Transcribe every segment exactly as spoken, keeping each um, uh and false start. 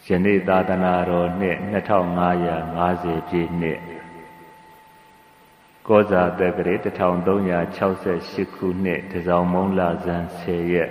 ယနေ့သာသနာတော်နှစ်နှစ်ထောင်ငါးရာငါးဆယ်ပြည့်နှစ်ကောဇာတက္ကရာတစ်ထောင်သုံးရာခြောက်ဆယ်ရှစ်ခုနှစ်တစောင်းမုံလဇန်ဆယ်ရက်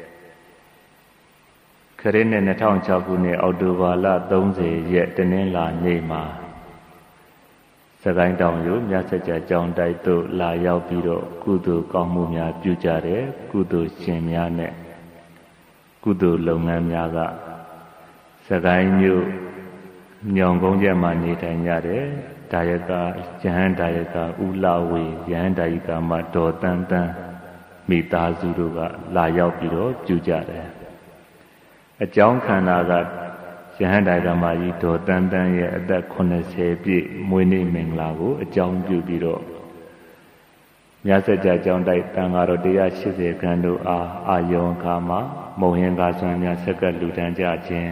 ခရစ်နှစ်နှစ်ထောင်ခြောက်ခုနှစ်အောက်တိုဘာလသုံးဆယ်ရက်တနင်္လာနေ့မှာစကိုင်းတောင်ရိုးမြတ်စကြာကျောင်းတိုက်သို့လာရောက်ပြီးတော့ကုသိုလ်ကောင်းမှုများပြုကြတယ်ကုသိုလ်ရှင်များနဲ့ကုသိုလ်လုပ်ငန်းများကစကိုင်းမြို့ညောင်ကုန်းကျက်မှာနေထိုင်ကြတယ်ဒါယကယဟန်ဒါယကဦးလာဝေယဟန်ဒါယကမဒေါ်တန်းတန်းမိသားစုတို့ကလာရောက်ပြီးတော့ပြုကြတယ်အကြောင်းခန္ဓာကယဟန်ဒါယကမကြီးဒေါ်တန်းတန်းရဲ့အသက်ခုနှစ်ဆယ်ပြည့်မွေးနေ့မင်္ဂလာကိုအကြောင်းပြုပြီးတော့မြတ်စကြာကျောင်းတိုက်တန်ဃာတော်တရားရှိစေခန်းတို့အားအာယုံခါမှာမုံရင်ကားဆွမ်းများဆက်ကလူတန်းကြခြင်း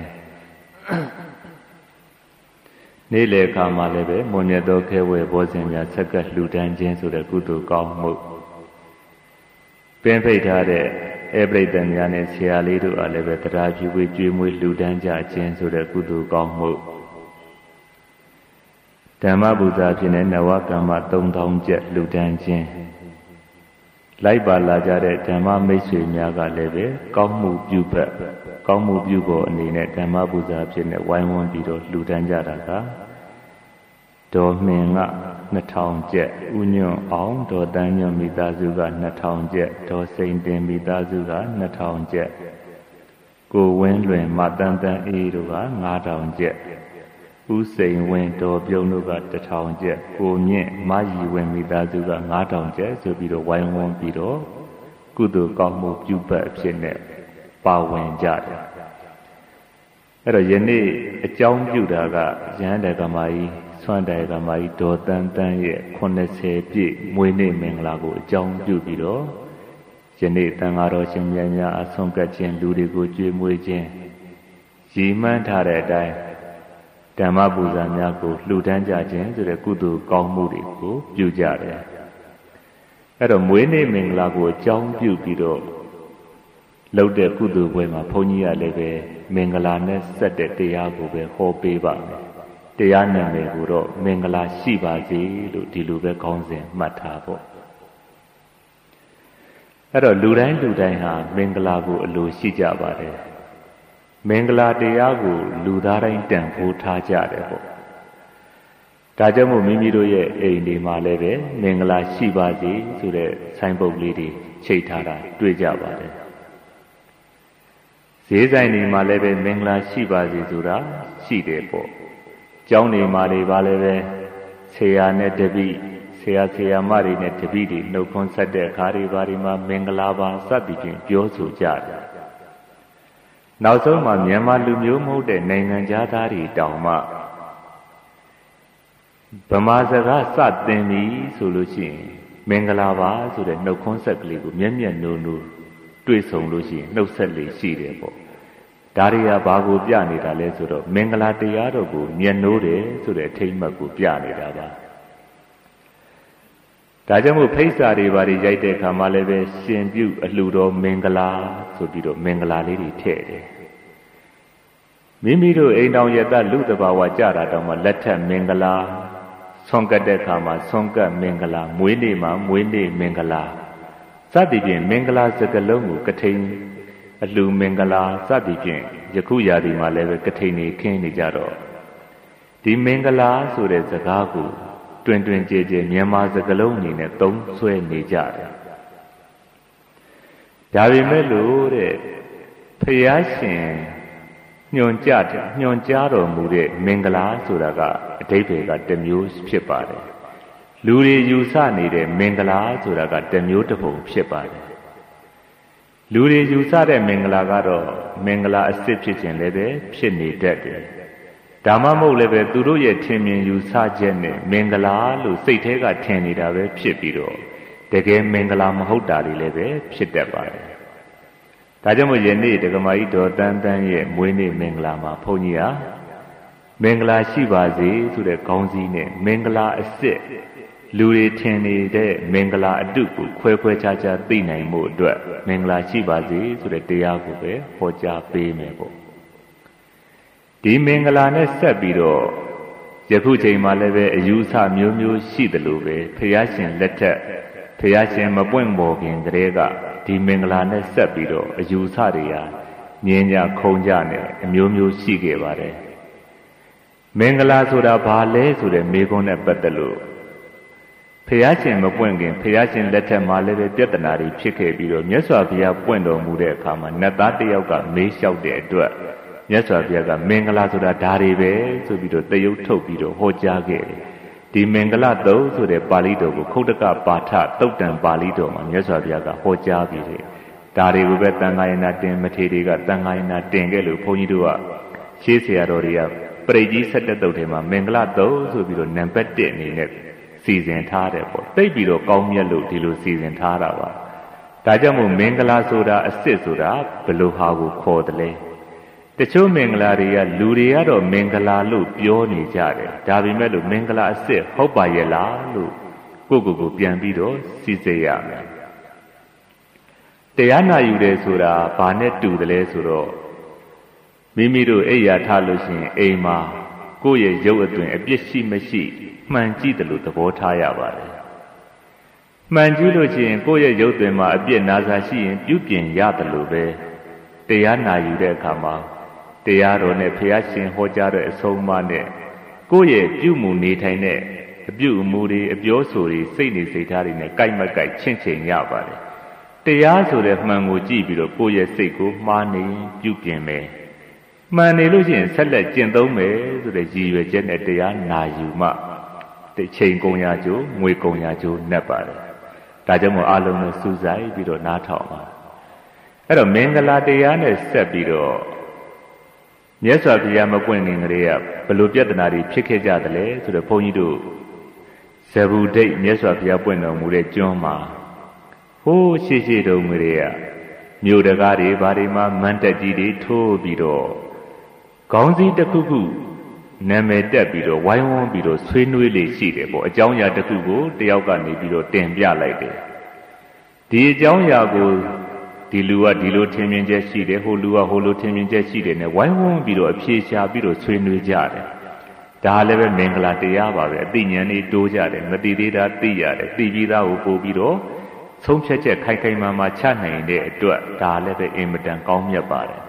နေ့လေခါမှာလည်းပဲမွန်မြတ်သောခဲဝဲဘောဇင်များဆက်ကလှူဒန်းခြင်းဆိုတဲ့ကုသိုလ်ကောင်းမှုပင်ဖိတ်ထားတဲ့ဧပရိသတ်များနဲ့ဆရာလေးတို့အားလည်းပဲတရားပြုဝေကျွေးမွေးလှူဒန်းကြခြင်းဆိုတဲ့ကုသိုလ်ကောင်းမှုဓမ္မပူဇာဖြစ်တဲ့နဝကမ္မသုံးထောင်ကျပ်လှူဒန်းခြင်းလိုက်ပါလာကြတဲ့ဓမ္မမိတ်ဆွေများကလည်းပဲကောင်းမှုပြုဖက်ကောင်းမှုပြုဖို့အနေနဲ့ဓမ္မပူဇာဖြစ်နေဝိုင်းဝန်းပြီးတော့လှူဒန်းကြတာကဒေါ်မင်ကနှစ်ထောင်ကျပ်ဥညွန့်အောင်ဒေါ်တန်းညွန့်မိသားစုကနှစ်ထောင်ကျပ်ဒေါ်စိန်တင်မိသားစုကနှစ်ထောင်ကျပ်ကိုဝင်းလွင်မတန်းတန်းအေးတို့ကငါးထောင်ကျပ်ဦးစိန်ဝင်းဒေါ်ပြုံးတို့ကတစ်ထောင်ကျပ်ကိုမြင့်မရီဝင်းမိသားစုကငါးထောင်ကျပ်ဆိုပြီးတော့ဝိုင်းဝန်းပြီးတော့ကုသိုလ်ကောင်းမှုပြုပတ်အဖြစ်နဲ့ပါဝင်ကြတယ်အဲ့တော့ယနေ့အကြောင်းပြုတာကယဟန်တေကမာကြီးဆွမ်းတေကမာကြီးဒေါ်တန်းတန်းရဲ့ခုနှစ်ဆယ်ပြည့်မွေးနေ့မင်္ဂလာကိုအကြောင်းပြုပြီးတော့ယနေ့တန်ဃာတော်ရှင်မြတ်များအဆုံးကတ်ခြင်းလူတွေကိုကြွေးမွေးခြင်းရည်မှန်းထားတဲ့အတိုင်းဓမ္မပူဇာများကိုလှူဒန်းကြခြင်းဆိုတဲ့ကုသိုလ်ကောင်းမှုတွေကိုပြုကြတယ်အဲ့တော့မွေးနေ့မင်္ဂလာကိုအကြောင်းပြုပြီးတော့လုပ်တဲ့ကုသိုလ်ပွဲမှာဘုန်းကြီးကလည်းပဲမင်္ဂလာနဲ့ဆက်တဲ့တရားကိုပဲဟောပေးပါမယ်တရားနာမည်ကိုတော့မင်္ဂလာရှိပါစေလို့ဒီလိုပဲခေါင်းစဉ်မှတ်ထားပေါ့အဲ့တော့လူတိုင်းလူတိုင်းဟာမင်္ဂလာကိုအလိုရှိကြပါတယ်မင်္ဂလာတရားကိုလူသားတိုင်းတန်ဖိုးထားကြတယ်ပေါ့ဒါကြောင့်မို့မိမိတို့ရဲ့အိမ်ဒီမှာလည်းပဲမင်္ဂလာရှိပါစေဆိုတဲ့ဆိုင်းပုဒ်လေးတွေချိတ်ထားတာတွေ့ကြပါတယ်ဈေးဆိုင်တွေမှာလည်းပဲမင်္ဂလာရှိပါစေဆိုတာရှိတယ်ပေါ့ကျောင်းတွေမှာတွေပါလည်းပဲဆရာနဲ့တပည့်ဆရာဆရာမတွေနဲ့တပည့်တွေနှုတ်ခွန်းဆက်တဲ့အခါတွေပါဒီမှာမင်္ဂလာပါစသည်ဖြင့်ပြောဆိုကြတယ်နောက်ဆုံးမှာမြန်မာလူမျိုးမဟုတ်တဲ့နိုင်ငံသားတွေတောင်မှဗမာစကားစသင်ပြီဆိုလို့ရှိရင်မင်္ဂလာပါဆိုတဲ့နှုတ်ခွန်းဆက်ကလေးကိုမျက်မျက်နှိုးနှိုးတွေ့ဆုံလို့ရှိရင်နှုတ်ဆက်လေးရှိတယ်ပေါ့ဒါတွေကဘာကိုပြနေတာလဲဆိုတော့မင်္ဂလာတရားတော်ကိုမျက်နှိုးတယ်ဆိုတဲ့အထိမ်းအမှတ်ကိုပြနေတာပါဒါကြောင့်မို့ဖိတ်စာတွေဘာတွေရိုက်တဲ့အခါမှာလည်းပဲရှင်ပြုအလှတော်မင်္ဂလာဆိုပြီးတော့မင်္ဂလာလေးတွေထည့်တယ်မိမိတို့အိမ်တော်ရတလူတဘာဝကြတာတောင်မှလက်ထက်မင်္ဂလာဆွန်ကတ်တဲ့အခါမှာဆွန်ကတ်မင်္ဂလာမွေးနေ့မှာမွေးနေ့မင်္ဂလာစသည်ဖြင့်မင်္ဂလာစကားလုံးကိုကထိန်အလှမင်္ဂလာစသည်ဖြင့်ယခုရာသီမှာလည်းပဲကထိန်နေခင်းနေကြတော့ဒီမင်္ဂလာဆိုတဲ့စကားကိုတွင်တွင်ကြဲကြဲမြန်မာစကားလုံးအနေနဲ့သုံးဆွဲနေကြတယ်ဒါပေမဲ့လို့တဲ့ဖယားရှင်ညွန်ကြတယ်ညွန်ကြားတော်မူတဲ့မင်္ဂလာဆိုတာကအဓိပ္ပာယ်ကတစ်မျိုးဖြစ်ပါတယ်လူတွေယူဆနေတဲ့မင်္ဂလာဆိုတာကတစ်မျိုးတစ်ပုံဖြစ်ပါတယ်လူတွေယူဆတဲ့မင်္ဂလာကတော့မင်္ဂလာအစစ်ဖြစ်ခြင်းလည်းပဲဖြစ်နေတတ်တယ်ဒါမှမဟုတ်လည်းပဲသူတို့ရဲ့ထင်မြင်ယူဆချက်နဲ့မင်္ဂလာလို့စိတ်ထဲကထင်နေတာပဲဖြစ်ပြီးတော့တကယ်မင်္ဂလာမဟုတ်တာတွေလည်းပဲဖြစ်တတ်ပါတယ်ဒါကြောင့်မို့ယနေ့ဒကမာကြီးဒေါ်တန်းတန်းရဲ့မွေးနေ့မင်္ဂလာမှာဘုန်းကြီးဟာမင်္ဂလာရှိပါစေဆိုတဲ့ခေါင်းစည်းနဲ့မင်္ဂလာအစစ်လူတွေထင်နေတဲ့မင်္ဂလာအတုကိုခွဲခွဲခြားခြားသိနိုင်မှုအတွက်မင်္ဂလာရှိပါစေဆိုတဲ့တရားကိုပဲဟောကြားပေးမယ်ပေါ့ဒီမင်္ဂလာနဲ့ဆက်ပြီးတော့ယခုချိန်မှာလည်းပဲအယူဆမျိုးမျိုးရှိတယ်လို့ပဲဖျားရှင်လက်ထက်ဖျားရှင်မပွင့်ပေါ်ခင်တည်းကဒီမင်္ဂလာနဲ့ဆက်ပြီးတော့အယူဆတွေဟာငြင်းကြခုံကြနဲ့အမျိုးမျိုးရှိခဲ့ပါတယ်မင်္ဂလာဆိုတာဘာလဲဆိုတဲ့မေးခွန်းနဲ့ပတ်သက်လို့ဖျားရှင်မပွင့်ခင်ဖျားရှင်လက်ထက်မှာလည်းပဲပြဿနာတွေဖြစ်ခဲ့ပြီးတော့မြတ်စွာဘုရားပွင့်တော်မူတဲ့အခါမှာနတ်သားတစ်ယောက်ကမေးလျှောက်တဲ့အတွက်မြတ်စွာဘုရားကမင်္ဂလာဆိုတာဒါတွေပဲဆိုပြီးတော့တယုတ်ထုတ်ပြီးတော့ဟောကြားခဲ့တယ်ဒီမင်္ဂလာသုံးဆိုတဲ့ပါဠိတော်ကိုခုတ်တကပါဠတုတ်တံပါဠိတော်မှာမြတ်စွာဘုရားကဟောကြားပြီးတယ်ဒါတွေကိုပဲတန်ခါယနာတင်မထေတွေကတန်ခါယနာတင်ခဲ့လို့ဘုန်းကြီးတို့ကရှေးဆရာတော်တွေကပရိကြီးဆက်တဲ့တုတ်ထဲမှာမင်္ဂလာသုံးဆိုပြီးတော့နံပါတ်တစ်အနေနဲ့စီစဉ်ထားတယ်ပေါ့တိတ်ပြီးတော့ကောင်းမြတ်လို့ဒီလိုစီစဉ်ထားတာပါဒါကြောင့်မို့မင်္ဂလာဆိုတာအစစ်ဆိုတာဘယ်လိုဟာကိုခေါ်တယ်လဲတချို့မင်္ဂလာတွေကလူတွေကတော့မင်္ဂလာလို့ပြောနေကြတယ်ဒါပေမဲ့လို့မင်္ဂလာအစစ်ဟုတ်ပါရဲ့လားလို့ကိုယ့်ကိုယ်ကိုပြန်ပြီးတော့စီစစ်ရမယ်တရားနာယူတယ်ဆိုတာဘာနဲ့တူတယ်လဲဆိုတော့မိမိတို့အိယာထားလို့ရှိရင်အိမ်မှာကိုယ့်ရဲ့ရုပ်အသွင်အပြစ်ရှိမရှိမှန်ကြည့်တယ်လို့သဘောထားရပါတယ်မှန်ကြည့်လို့ရှိရင်ကိုယ့်ရဲ့ရုပ်သွင်မှာအပြစ်နာစာရှိရင်ပြုပြင်ရတယ်လို့ပဲတရားနာယူတဲ့အခါမှာတရားတော်နဲ့ဘုရားရှင်ဟောကြားတဲ့အဆုံးအမနဲ့ကိုယ့်ရဲ့ပြုမှုနေထိုင်တဲ့အပြုအမူတွေအပြောဆိုတွေစိတ်နေစိတ်ထားတွေနဲ့ကြိုက်မကြိုက်ချင့်ချိန်ရပါတယ်တရားဆိုတဲ့မှန်ကိုကြည့်ပြီးတော့ကိုယ့်ရဲ့စိတ်ကိုမှားနေပြုပြင်မယ်မှန်နေလို့ရှိရင်ဆက်လက်ကျင့်သုံးမယ်ဆိုတဲ့ရည်ရွယ်ချက်နဲ့တရားနာယူမှတစ်ချိန်ကုန်ရကြိုးငွေကုန်ရကြိုးနဲ့ပါတယ်ဒါကြောင့်မို့အလုံးနဲ့စူးစိုက်ပြီးတော့နားထောင်ပါအဲ့တော့မင်္ဂလာတရားနဲ့ဆက်ပြီးတော့မြတ်စွာဘုရားမပွင့်ခင်ကလေးကဘယ်လိုပြဿနာတွေဖြစ်ခဲ့ကြသလဲဆိုတော့ဘုန်းကြီးတို့ဇဗုဒိတ်မြတ်စွာဘုရားပွင့်တော်မူတဲ့ကျွန်းမှာဟိုးရှိရှိတုန်းကလေးကမြို့တကားတွေဘာတွေမှမန်းတက်ကြီးတွေထိုးပြီးတော့ခေါင်းစည်းတစ်ခုခုနာမည်တက်ပြီးတော့ဝိုင်းဝန်းပြီးတော့ဆွေးနွေးလေရှိတယ်ပေါ့အကြောင်းအရာတစ်ခုကိုတယောက်ကနေပြီးတော့တင်ပြလိုက်တယ်ဒီအကြောင်းအရာကိုဒီလူကဒီလိုထင်မြင်ချက်ရှိတယ်ဟိုလူကဟိုလိုထင်မြင်ချက်ရှိတယ်နဲ့ဝိုင်းဝန်းပြီးတော့အဖြေရှာပြီးတော့ဆွေးနွေးကြတယ်ဒါလည်းပဲမင်္ဂလာတရားပါပဲအသိဉာဏ်လေးတိုးကြတယ်မသိသေးတာသိရတယ်သိပြီးသားကိုပို့ပြီးတော့ဆုံးဖြတ်ချက်ခိုင်ခိုင်မာမာချနိုင်တဲ့အတွက်ဒါလည်းပဲအင်မတန်ကောင်းမြတ်ပါတယ်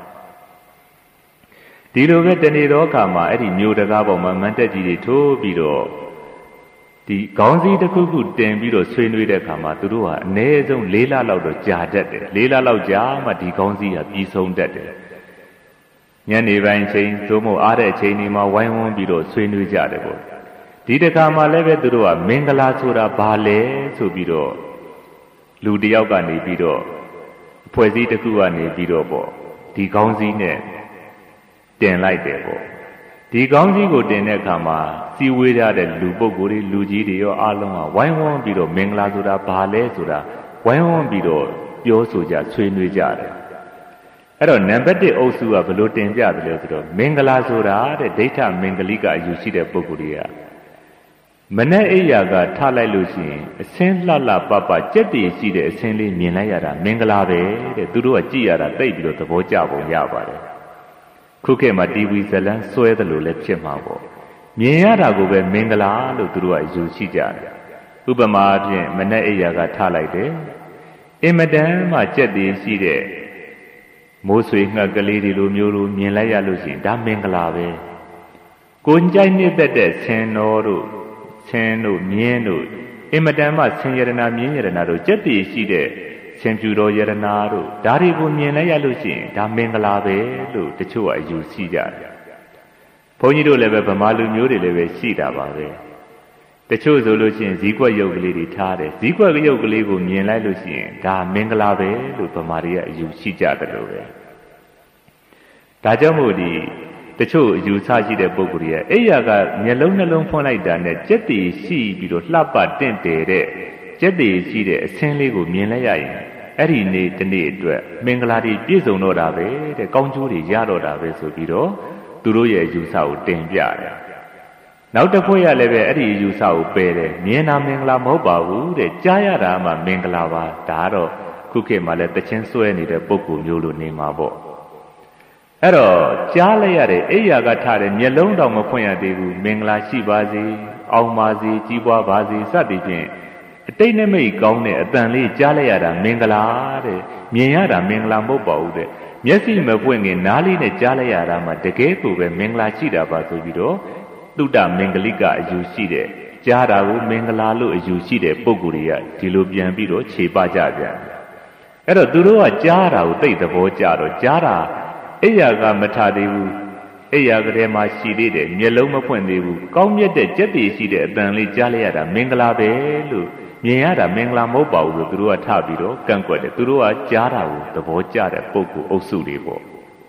ဒီလိုပဲတဏှေတော်ခါမှာအဲ့ဒီမျိုးတကားပေါ်မှာမန်းတက်ကြီးတွေထိုးပြီးတော့ဒီခေါင်းစည်းတစ်ခုခုတင်ပြီးတော့ဆွေးနွေးတဲ့အခါမှာသူတို့ဟာအနည်းဆုံး၄လလောက်တော့ကြာတတ်တယ်၄လလောက်ကြာမှဒီခေါင်းစည်းဟာပြီးဆုံးတတ်တယ်ညနေပိုင်းချိန်သို့မဟုတ်အားတဲ့အချိန်ဒီမှာဝိုင်းဝန်းပြီးတော့ဆွေးနွေးကြတယ်ပေါ့ဒီတခါမှလည်းပဲသူတို့ကမင်္ဂလာဆိုတာဘာလဲဆိုပြီးတော့လူတယောက်ကနေပြီးတော့အဖွဲ့အစည်းတစ်ခုကနေပြီးတော့ပေါ့ဒီခေါင်းစည်းနဲ့တင်လိုက်တယ်ပေါ့ဒီကောင်းကြီးကိုတင်တဲ့အခါမှာစီဝေးရတဲ့လူပုဂ္ဂိုလ်တွေလူကြီးတွေရောအားလုံးကဝိုင်းဝန်းပြီးတော့မင်္ဂလာဆိုတာဘာလဲဆိုတာဝိုင်းဝန်းပြီးတော့ပြောဆိုကြဆွေးနွေးကြတယ်အဲ့တော့နံပါတ်တစ်အုပ်စုကဘယ်လိုတင်ပြတယ်လဲဆိုတော့မင်္ဂလာဆိုတာတဲ့ဒိဋ္ဌမင်္ဂလိကအယူရှိတဲ့ပုဂ္ဂိုလ်တွေကမနဲ့အိယာကထားလိုက်လို့ရှိရင်အစင်းလှလှပပကြက်တည်ရှိတဲ့အစင်းလေးမြင်လိုက်ရတာမင်္ဂလာပဲတဲ့သူတို့ကကြည့်ရတာသိပြီးတော့သဘောကျပုံရပါတယ်ခုခေတ်မှာတီဗီဇလန်းဆွဲတယ်လို့လည်းဖြစ်မှာပေါ့မြင်ရတာကိုပဲမင်္ဂလာလို့သူတို့ကယူရှိကြတယ်ဥပမာအဖြစ်မနဲ့အိယာကထားလိုက်တယ်အင်မတန်မှကြက်တည်ရှိတဲ့မိုးဆွေငှက်ကလေးတွေလိုမျိုးလိုမြင်လိုက်ရလို့ရှိရင်ဒါမင်္ဂလာပဲကိုကြိုက်နေတတ်တဲ့ဆင်တော်တို့ဆင်းတို့မြင်းတို့အင်မတန်မှဆင်းရတနာမြင်းရတနာတို့ကြက်တည်ရှိတဲ့ဆင်ဖြူတော်ယရနာတို့ဒါတွေကိုမြင်လိုက်ရလို့ရှိရင်ဒါမင်္ဂလာပဲလို့တချို့ကအယူရှိကြတယ်။ဘုန်းကြီးတို့လည်းပဲဗမာလူမျိုးတွေလည်းပဲရှိတာပါပဲ။တချို့ဆိုလို့ရှိရင်ဇီးကွက်ရုပ်ကလေးတွေထားတယ်။ဇီးကွက်ရုပ်ကလေးကိုမြင်လိုက်လို့ရှိရင်ဒါမင်္ဂလာပဲလို့ဗမာတွေကအယူရှိကြတယ်လို့ပဲ။ဒါကြောင့်မို့ဒီတချို့အယူဆရှိတဲ့ပုဂ္ဂိုလ်တွေကအဲ့ရကမျက်လုံးနှလုံးဖွင့်လိုက်တာနဲ့ကြက်တည်ရှိပြီးတော့လှပတင့်တယ်တဲ့ကြက်တည်ရှိတဲ့အဆင်းလေးကိုမြင်လိုက်ရရင်အဲ့ဒီနေ့တနေ့အတွက်မင်္ဂလာတွေပြည့်စုံတော့တာပဲတဲ့ကောင်းကျိုးတွေရတော့တာပဲဆိုပြီးတော့သူတို့ရဲ့ယူဆကိုတင်ပြတယ်နောက်တစ်ဖွဲ့ရလည်းပဲအဲ့ဒီယူဆကိုပယ်တယ်မြင်တာမင်္ဂလာမဟုတ်ပါဘူးတဲ့ကြားရတာမှမင်္ဂလာပါဒါတော့ခုခေတ်မှာလည်းတချင်းဆွဲနေတဲ့ပုဂ္ဂိုလ်မျိုးလိုနေမှာပေါ့အဲ့တော့ကြားလိုက်ရတဲ့အိယာကထားတဲ့မျက်လုံးတောင်မဖွင့်ရသေးဘူးမင်္ဂလာရှိပါစေအောင်ပါစေကြီးပွားပါစေစသည်ဖြင့်အတိတ်နမိတ်ကောင်းတဲ့အတန်လေးကြားလိုက်ရတာမင်္ဂလာတဲ့မြင်ရတာမင်္ဂလာမဟုတ်ပါဘူးတဲ့မျက်စိမပွင့်ခင်နားလေးနဲ့ကြားလိုက်ရတာမှတကယ်ကိုပဲမင်္ဂလာရှိတာပါဆိုပြီးတော့သုတ္တမင်္ဂလိကအယူရှိတဲ့ကြားတာကိုမင်္ဂလာလို့အယူရှိတဲ့ပုဂ္ဂိုလ်တွေကဒီလိုပြန်ပြီးတော့ခြေပကြပြန်အဲ့တော့သူတို့ကကြားတာကိုသိတဲ့သဘောကြတော့ကြားတာအိယာကမထသေးဘူးအိယာကလေးမှရှိသေးတယ်မျက်လုံးမဖွင့်သေးဘူးကောင်းမြတ်တဲ့ကြက်တည်ရှိတဲ့အတန်လေးကြားလိုက်ရတာမင်္ဂလာပဲလို့မြင်ရတာမင်္ဂလာမဟုတ်ပါဘူးလို့သူတို့ကထပြီးတော့ကန့်ကွက်တယ်သူတို့ကကြားတာကိုသဘောကျတဲ့ပုဂ္ဂိုလ်အုပ်စုတွေပေါ့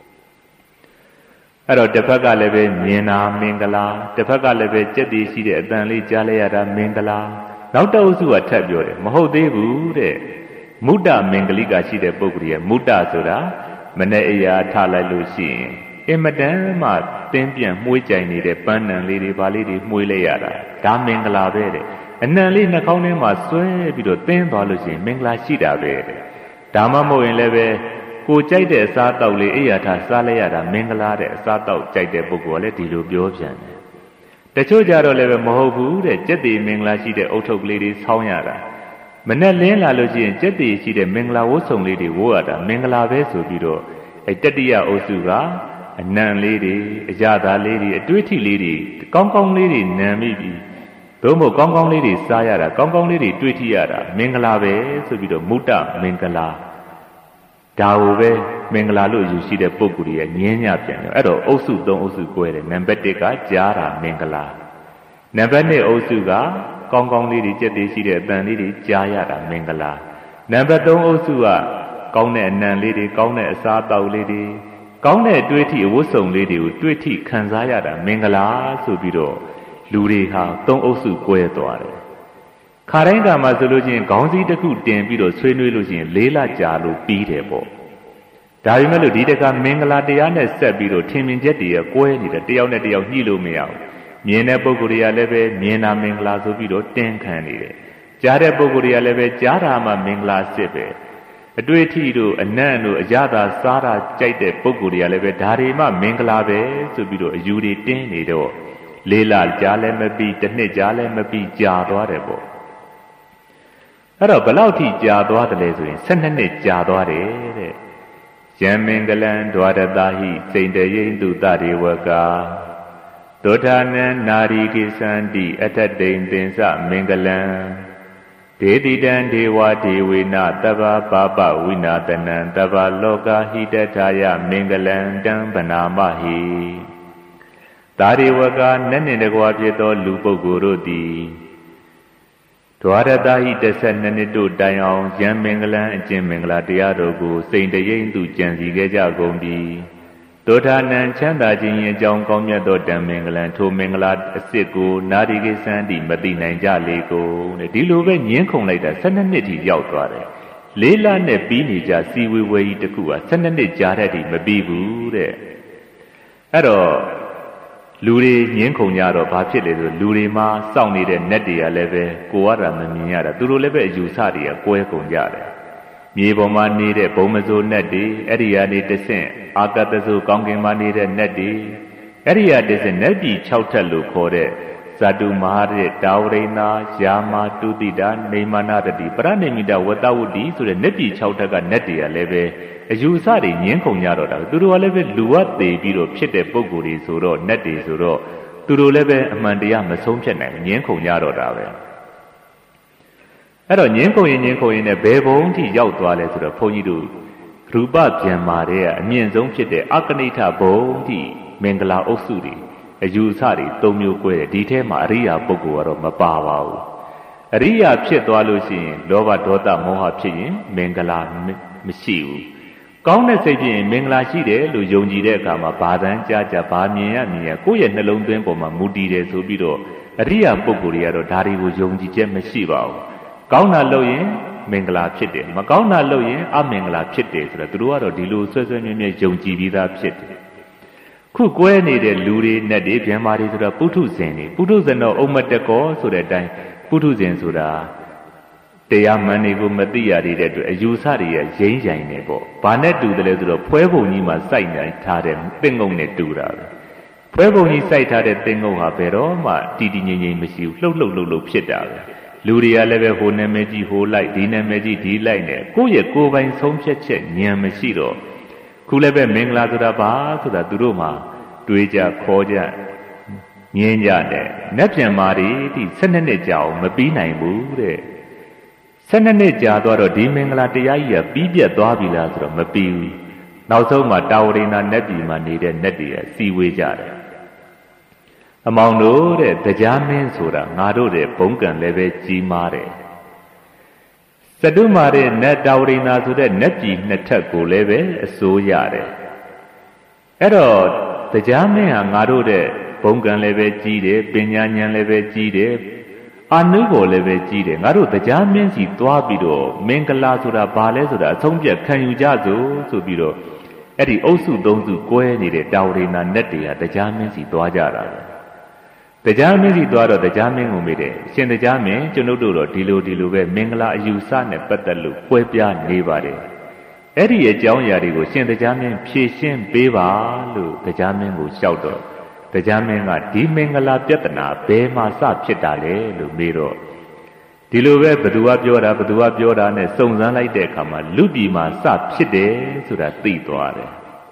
အဲ့တော့တစ်ဖက်ကလည်းပဲမြင်တာမင်္ဂလာတစ်ဖက်ကလည်းပဲကြက်တည်ရှိတဲ့အတန်လေးကြားလိုက်ရတာမင်္ဂလာနောက်တစ်အုပ်စုကထပ်ပြောတယ်မဟုတ်သေးဘူးတဲ့မုဒ္ဒမင်္ဂလိကရှိတဲ့ပုဂ္ဂိုလ်ရဲ့မုဒ္ဒဆိုတာမနဲ့အရာထားလိုက်လို့ရှိရင်အင်မတန်မှတင်းပြန်မှုေးကြိုင်နေတဲ့ပန်းနံလေးတွေဗာလေးတွေမှုေးလိုက်ရတာဒါမင်္ဂလာပဲတဲ့အနံလေးနှာခေါင်းထဲမှာဆွဲပြီးတော့တင်းသွားလို့ရှိရင်မင်္ဂလာရှိတာပဲတဲ့ဒါမှမဟုတ်ရင်လည်းပဲကိုကြိုက်တဲ့အစားတောက်လေးအိယာထားစားလိုက်ရတာမင်္ဂလာတဲ့အစားတောက်ကြိုက်တဲ့ပုဂ္ဂိုလ်ကလည်းဒီလိုပြောပြန်တယ်တချို့ကြတော့လည်းပဲမဟုတ်ဘူးတဲ့ကြက်တည်မင်္ဂလာရှိတဲ့အုတ်ထုပ်ကလေးတွေဆောင်းရတာမနဲ့လင်းလာလို့ရှိရင်ကြက်တည်ရှိတဲ့မင်္ဂလာဝတ်စုံလေးတွေဝတ်ရတာမင်္ဂလာပဲဆိုပြီးတော့အဲတတိယအုပ်စုကအနံလေးတွေအကြသားလေးတွေအတွေးထိလေးတွေကောင်းကောင်းလေးတွေနံမိပြီသို့မဟုတ်ကောင်းကောင်းလေးတွေစားရတာကောင်းကောင်းလေးတွေတွေးထိရတာမင်္ဂလာပဲဆိုပြီးတော့မုဒ္ဒမင်္ဂလာဒါကိုပဲမင်္ဂလာလို့ယူရှိတဲ့ပုဂ္ဂိုလ်ရဲ့ငင်းညပြန်တယ်အဲ့တော့အုပ်စုသုံးအုပ်စု꿰တယ်နံပါတ်တစ်ကကြားတာမင်္ဂလာနံပါတ်နှစ်အုပ်စုကကောင်းကောင်းလေးတွေကြက်သေးရှိတဲ့အတန်လေးတွေကြားရတာမင်္ဂလာနံပါတ်သုံးအုပ်စုကကောင်းတဲ့အနံလေးတွေကောင်းတဲ့အစားအသောက်လေးတွေကောင်းတဲ့အတွေ့အထိအဝတ်စုံလေးတွေကိုတွေ့ထိခံစားရတာမင်္ဂလာဆိုပြီးတော့လူတွေဟာသုံးအုပ်စု꿰သွားတယ်ခါတိုင်းကမှဆိုလို့ချင်းခေါင်းစည်းတစ်ခုတင်ပြီးတော့ဆွေးနွေးလို့ချင်းလေးလကြာလို့ပြီးတယ်ပေါ့ဒါပေမဲ့လို့ဒီတကမင်္ဂလာတရားနဲ့ဆက်ပြီးတော့ထင်မြင်ချက်တွေ꿰နေတယ်တယောက်နဲ့တယောက်ညှိလို့မရဘူးမြင်တဲ့ပုဂ္ဂိုလ်တွေကလည်းပဲမြင်တာမင်္ဂလာဆိုပြီးတော့တင်းခံနေတယ်ကြားတဲ့ပုဂ္ဂိုလ်တွေကလည်းပဲကြားတာမှမင်္ဂလာစစ်ပဲအတွေ့အထိတို့အနံ့တို့အရသာစားတာကြိုက်တဲ့ပုဂ္ဂိုလ်တွေကလည်းပဲဒါတွေမှမင်္ဂလာပဲဆိုပြီးတော့အယူတွေတင်းနေတော့လေးလကြားလည်းမပြီးတစ်နှစ်ကြားလည်းမပြီးကြာသွားတယ်ပေါ့အဲ့တော့ဘယ်လောက်ထိကြာသွားတယ်လဲဆိုရင်၁၂နှစ်ကြာသွားတယ်တဲ့ယံမင်္ဂလံဒွါရတဟိစိန်တရိန္တုတရေဝကာဒုဋ္ဌာနံနာရီကိသန္တိအထတိန်သင်္စမင်္ဂလံဒေတိတံဒေဝဒေဝေနတဗ္ဗပါပဝိနာတနံတဗ္ဗလောကဟိတထာယမင်္ဂလံတံဗနာမဟိသာရိဝကနတ်နှင့်တကွာဖြစ်သောလူပုဂ္ဂိုလ်တို့သည်ဒွါရတဟိတစ်ဆက်နှစ်နှစ်တို့တိုင်အောင်ယံမင်္ဂလံအကျင့်မင်္ဂလာတရားတို့ကိုစိန်တရိပ်သူကြံစီခဲ့ကြကုန်သည်ဒုဋ္ဌာနံချမ်းသာခြင်းအကြောင်းကောင်းမြတ်သောတံမင်္ဂလံထိုမင်္ဂလာအစစ်ကိုနာရီကိသန္တိမသိနိုင်ကြလေကုန်တဲ့ဒီလိုပဲညင်းခုန်လိုက်တာ၁၂နှစ်ထိရောက်သွားတယ်လေးလနဲ့ပြီးနေကြစီဝေဝေကြီးတစ်ခုက၁၂နှစ်ကြာတဲ့ထိမပြီးဘူးတဲ့အဲ့တော့လူတွေညင်းခုန်ကြတော့ဘာဖြစ်လဲဆိုလူတွေမှာစောင့်နေတဲ့နတ်တွေကလည်းပဲကိုယ်ရတာမမြင်ရတာသူတို့လည်းပဲအယူဆတွေကကွဲကုန်ကြတယ်မြေပေါ်မှာနေတဲ့ဘုံမစိုးနတ်တွေအဲ့ဒီကနေတဆင့်အာကတဆိုကောင်းကင်မှာနေတဲ့နတ်တွေအဲ့ဒီကတဆင့်နတ်ပြည်၆ထပ်လို့ခေါ်တဲ့ဇာတုမဟာရတာဝရိနာယာမတုတိတာနေမနာတတိပရဏိမိတဝတ္တဝတ္တိဆိုတဲ့နတ်ပြည်၆ထပ်ကနတ်တွေကလည်းပဲအယူဆတွေညင်းခုန်ကြတော့တာသူတို့ကလည်းပဲလူဝတ်သေးပြီးတော့ဖြစ်တဲ့ပုံကိုယ်တွေဆိုတော့နတ်တွေဆိုတော့သူတို့လည်းပဲအမှန်တရားမဆုံးဖြတ်နိုင်ညင်းခုန်ကြတော့တာပဲအဲ့တော့ညင်းခုန်ရင်ညင်းခုန်ရင်နဲ့ဘယ်ဘုံထိရောက်သွားလဲဆိုတော့ဘုန်းကြီးတို့ရူပပြန်မာတဲ့အမြင့်ဆုံးဖြစ်တဲ့အကနိဋ္ဌဘုံထိမင်္ဂလာအုပ်စုတွေအယူဆတွေသုံးမျိုး꿰တယ်ဒီထဲမှာအရိယာပုဂ္ဂိုလ်ကတော့မပါပါဘူးအရိယာဖြစ်သွားလို့ရှိရင်လောဘဒေါသမောဟဖြစ်ရင်မင်္ဂလာမရှိဘူးကောင်းတဲ့စိတ်ဖြစ်ရင်မင်္ဂလာရှိတယ်လို့ယုံကြည်တဲ့အခါမှာဘာတန်းကြားကြဘာမြင်ရမြင်ရကိုယ့်ရဲ့နှလုံးသွင်းပေါ်မှာမူတည်တယ်ဆိုပြီးတော့အရိယာပုဂ္ဂိုလ်တွေကတော့ဒါတွေကိုယုံကြည်ချက်မရှိပါဘူးကောင်းတာလုပ်ရင်မင်္ဂလာဖြစ်တယ်မကောင်းတာလုပ်ရင်အမင်္ဂလာဖြစ်တယ်ဆိုတော့သူတို့ကတော့ဒီလိုဆွဲဆွဲမြဲမြဲယုံကြည်ပြီးသားဖြစ်တယ်ခုကွဲနေတဲ့လူတွေနဲ့တွေဗျံမာတွေဆိုတော့ပုထုဇဉ်တွေပုထုဇဉ်တော့ဥမ္မတကောဆိုတဲ့အတိုင်းပုထုဇဉ်ဆိုတာတတရားမှန်တွေကိုမသိရတဲ့အတွက်အယူဆတွေရဲ့ရင်းရိုင်နေပေါ့။ဘာနဲ့တူတယ်လဲဆိုတော့ဖွဲပုံကြီးမှာစိုက်နေထားတဲ့သင်္ကုန်းနဲ့တူတာပဲ။ဖွဲပုံကြီးစိုက်ထားတဲ့သင်္ကုန်းဟာဘယ်တော့မှတည်တည်ငြိမ်ငြိမ်မရှိဘူး။လှုပ်လှုပ်လှုပ်လှုပ်ဖြစ်တာပဲ။လူတွေကလည်းပဲဟိုနာမည်ကြီးဟိုလိုက်ဒီနာမည်ကြီးဒီလိုက်နဲ့ကိုယ့်ရဲ့ကိုယ်ပိုင်ဆုံးဖြတ်ချက်ဉာဏ်မရှိတော့ခုလည်းပဲမင်္ဂလာဆိုတာဘာဆိုတာသူတို့မှတွေးကြခေါ်ကြငင်းကြတယ်။နှက်ပြန်မာတွေဒီ၁၂နှစ်ကြာအောင်မပြီးနိုင်ဘူးတဲ့။၁၂နှစ်ကြာသွားတော့ဒီမင်္ဂလာတရားကြီးကပြီးပြတ်သွားပြီလားဆိုတော့မပြီးဘူး။နောက်ဆုံးမှာတာဝရိနာနတ်ပြည်မှာနေတဲ့နတ်တွေကစီဝေးကြတယ်။အမောင်တို့တဲ့တရားမင်းဆိုတာငါတို့တဲ့ဘုံကံလည်းပဲကြီးမားတယ်။စတုမာတဲ့နတ်တာဝရိနာဆိုတဲ့နတ်ပြည်နှစ်ထပ်ကိုလည်းပဲအစိုးရတယ်။အဲ့တော့တရားမင်းဟာငါတို့တဲ့ဘုံကံလည်းပဲကြီးတယ်ပညာဉာဏ်လည်းပဲကြီးတယ်အာနုဘော်လည်းပဲကြီးတယ်ငါတို့တရားမင်းစီသွားပြီးတော့မင်္ဂလာဆိုတာဘာလဲဆိုတာအဆုံးဖြတ်ခံယူကြစို့ဆိုပြီးတော့အဲ့ဒီအုပ်စုသုံးစုကွဲနေတဲ့တာဝရိနာနတ်တွေကတရားမင်းစီသွားကြတာပဲတရားမင်းစီသွားတော့တရားမင်းကိုမေးတယ်ရှင်တရားမင်းကျွန်ုပ်တို့တော့ဒီလိုဒီလိုပဲမင်္ဂလာအယူဆနဲ့ပတ်သက်လို့ကွဲပြားနေပါတယ်အဲ့ဒီအကြောင်းအရာတွေကိုရှင်တရားမင်းဖြေရှင်းပေးပါလို့တရားမင်းကိုလျှောက်တော့တရားမင်းကဒီမင်္ဂလာပြဿနာဘယ်မှာစဖြစ်တာလဲလို့မေးတော့ဒီလိုပဲဘသူကပြောတာဘသူကပြောတာနဲ့စုံစမ်းလိုက်တဲ့အခါမှာလူပြည်မှာစဖြစ်တယ်ဆိုတာသိသွားတယ်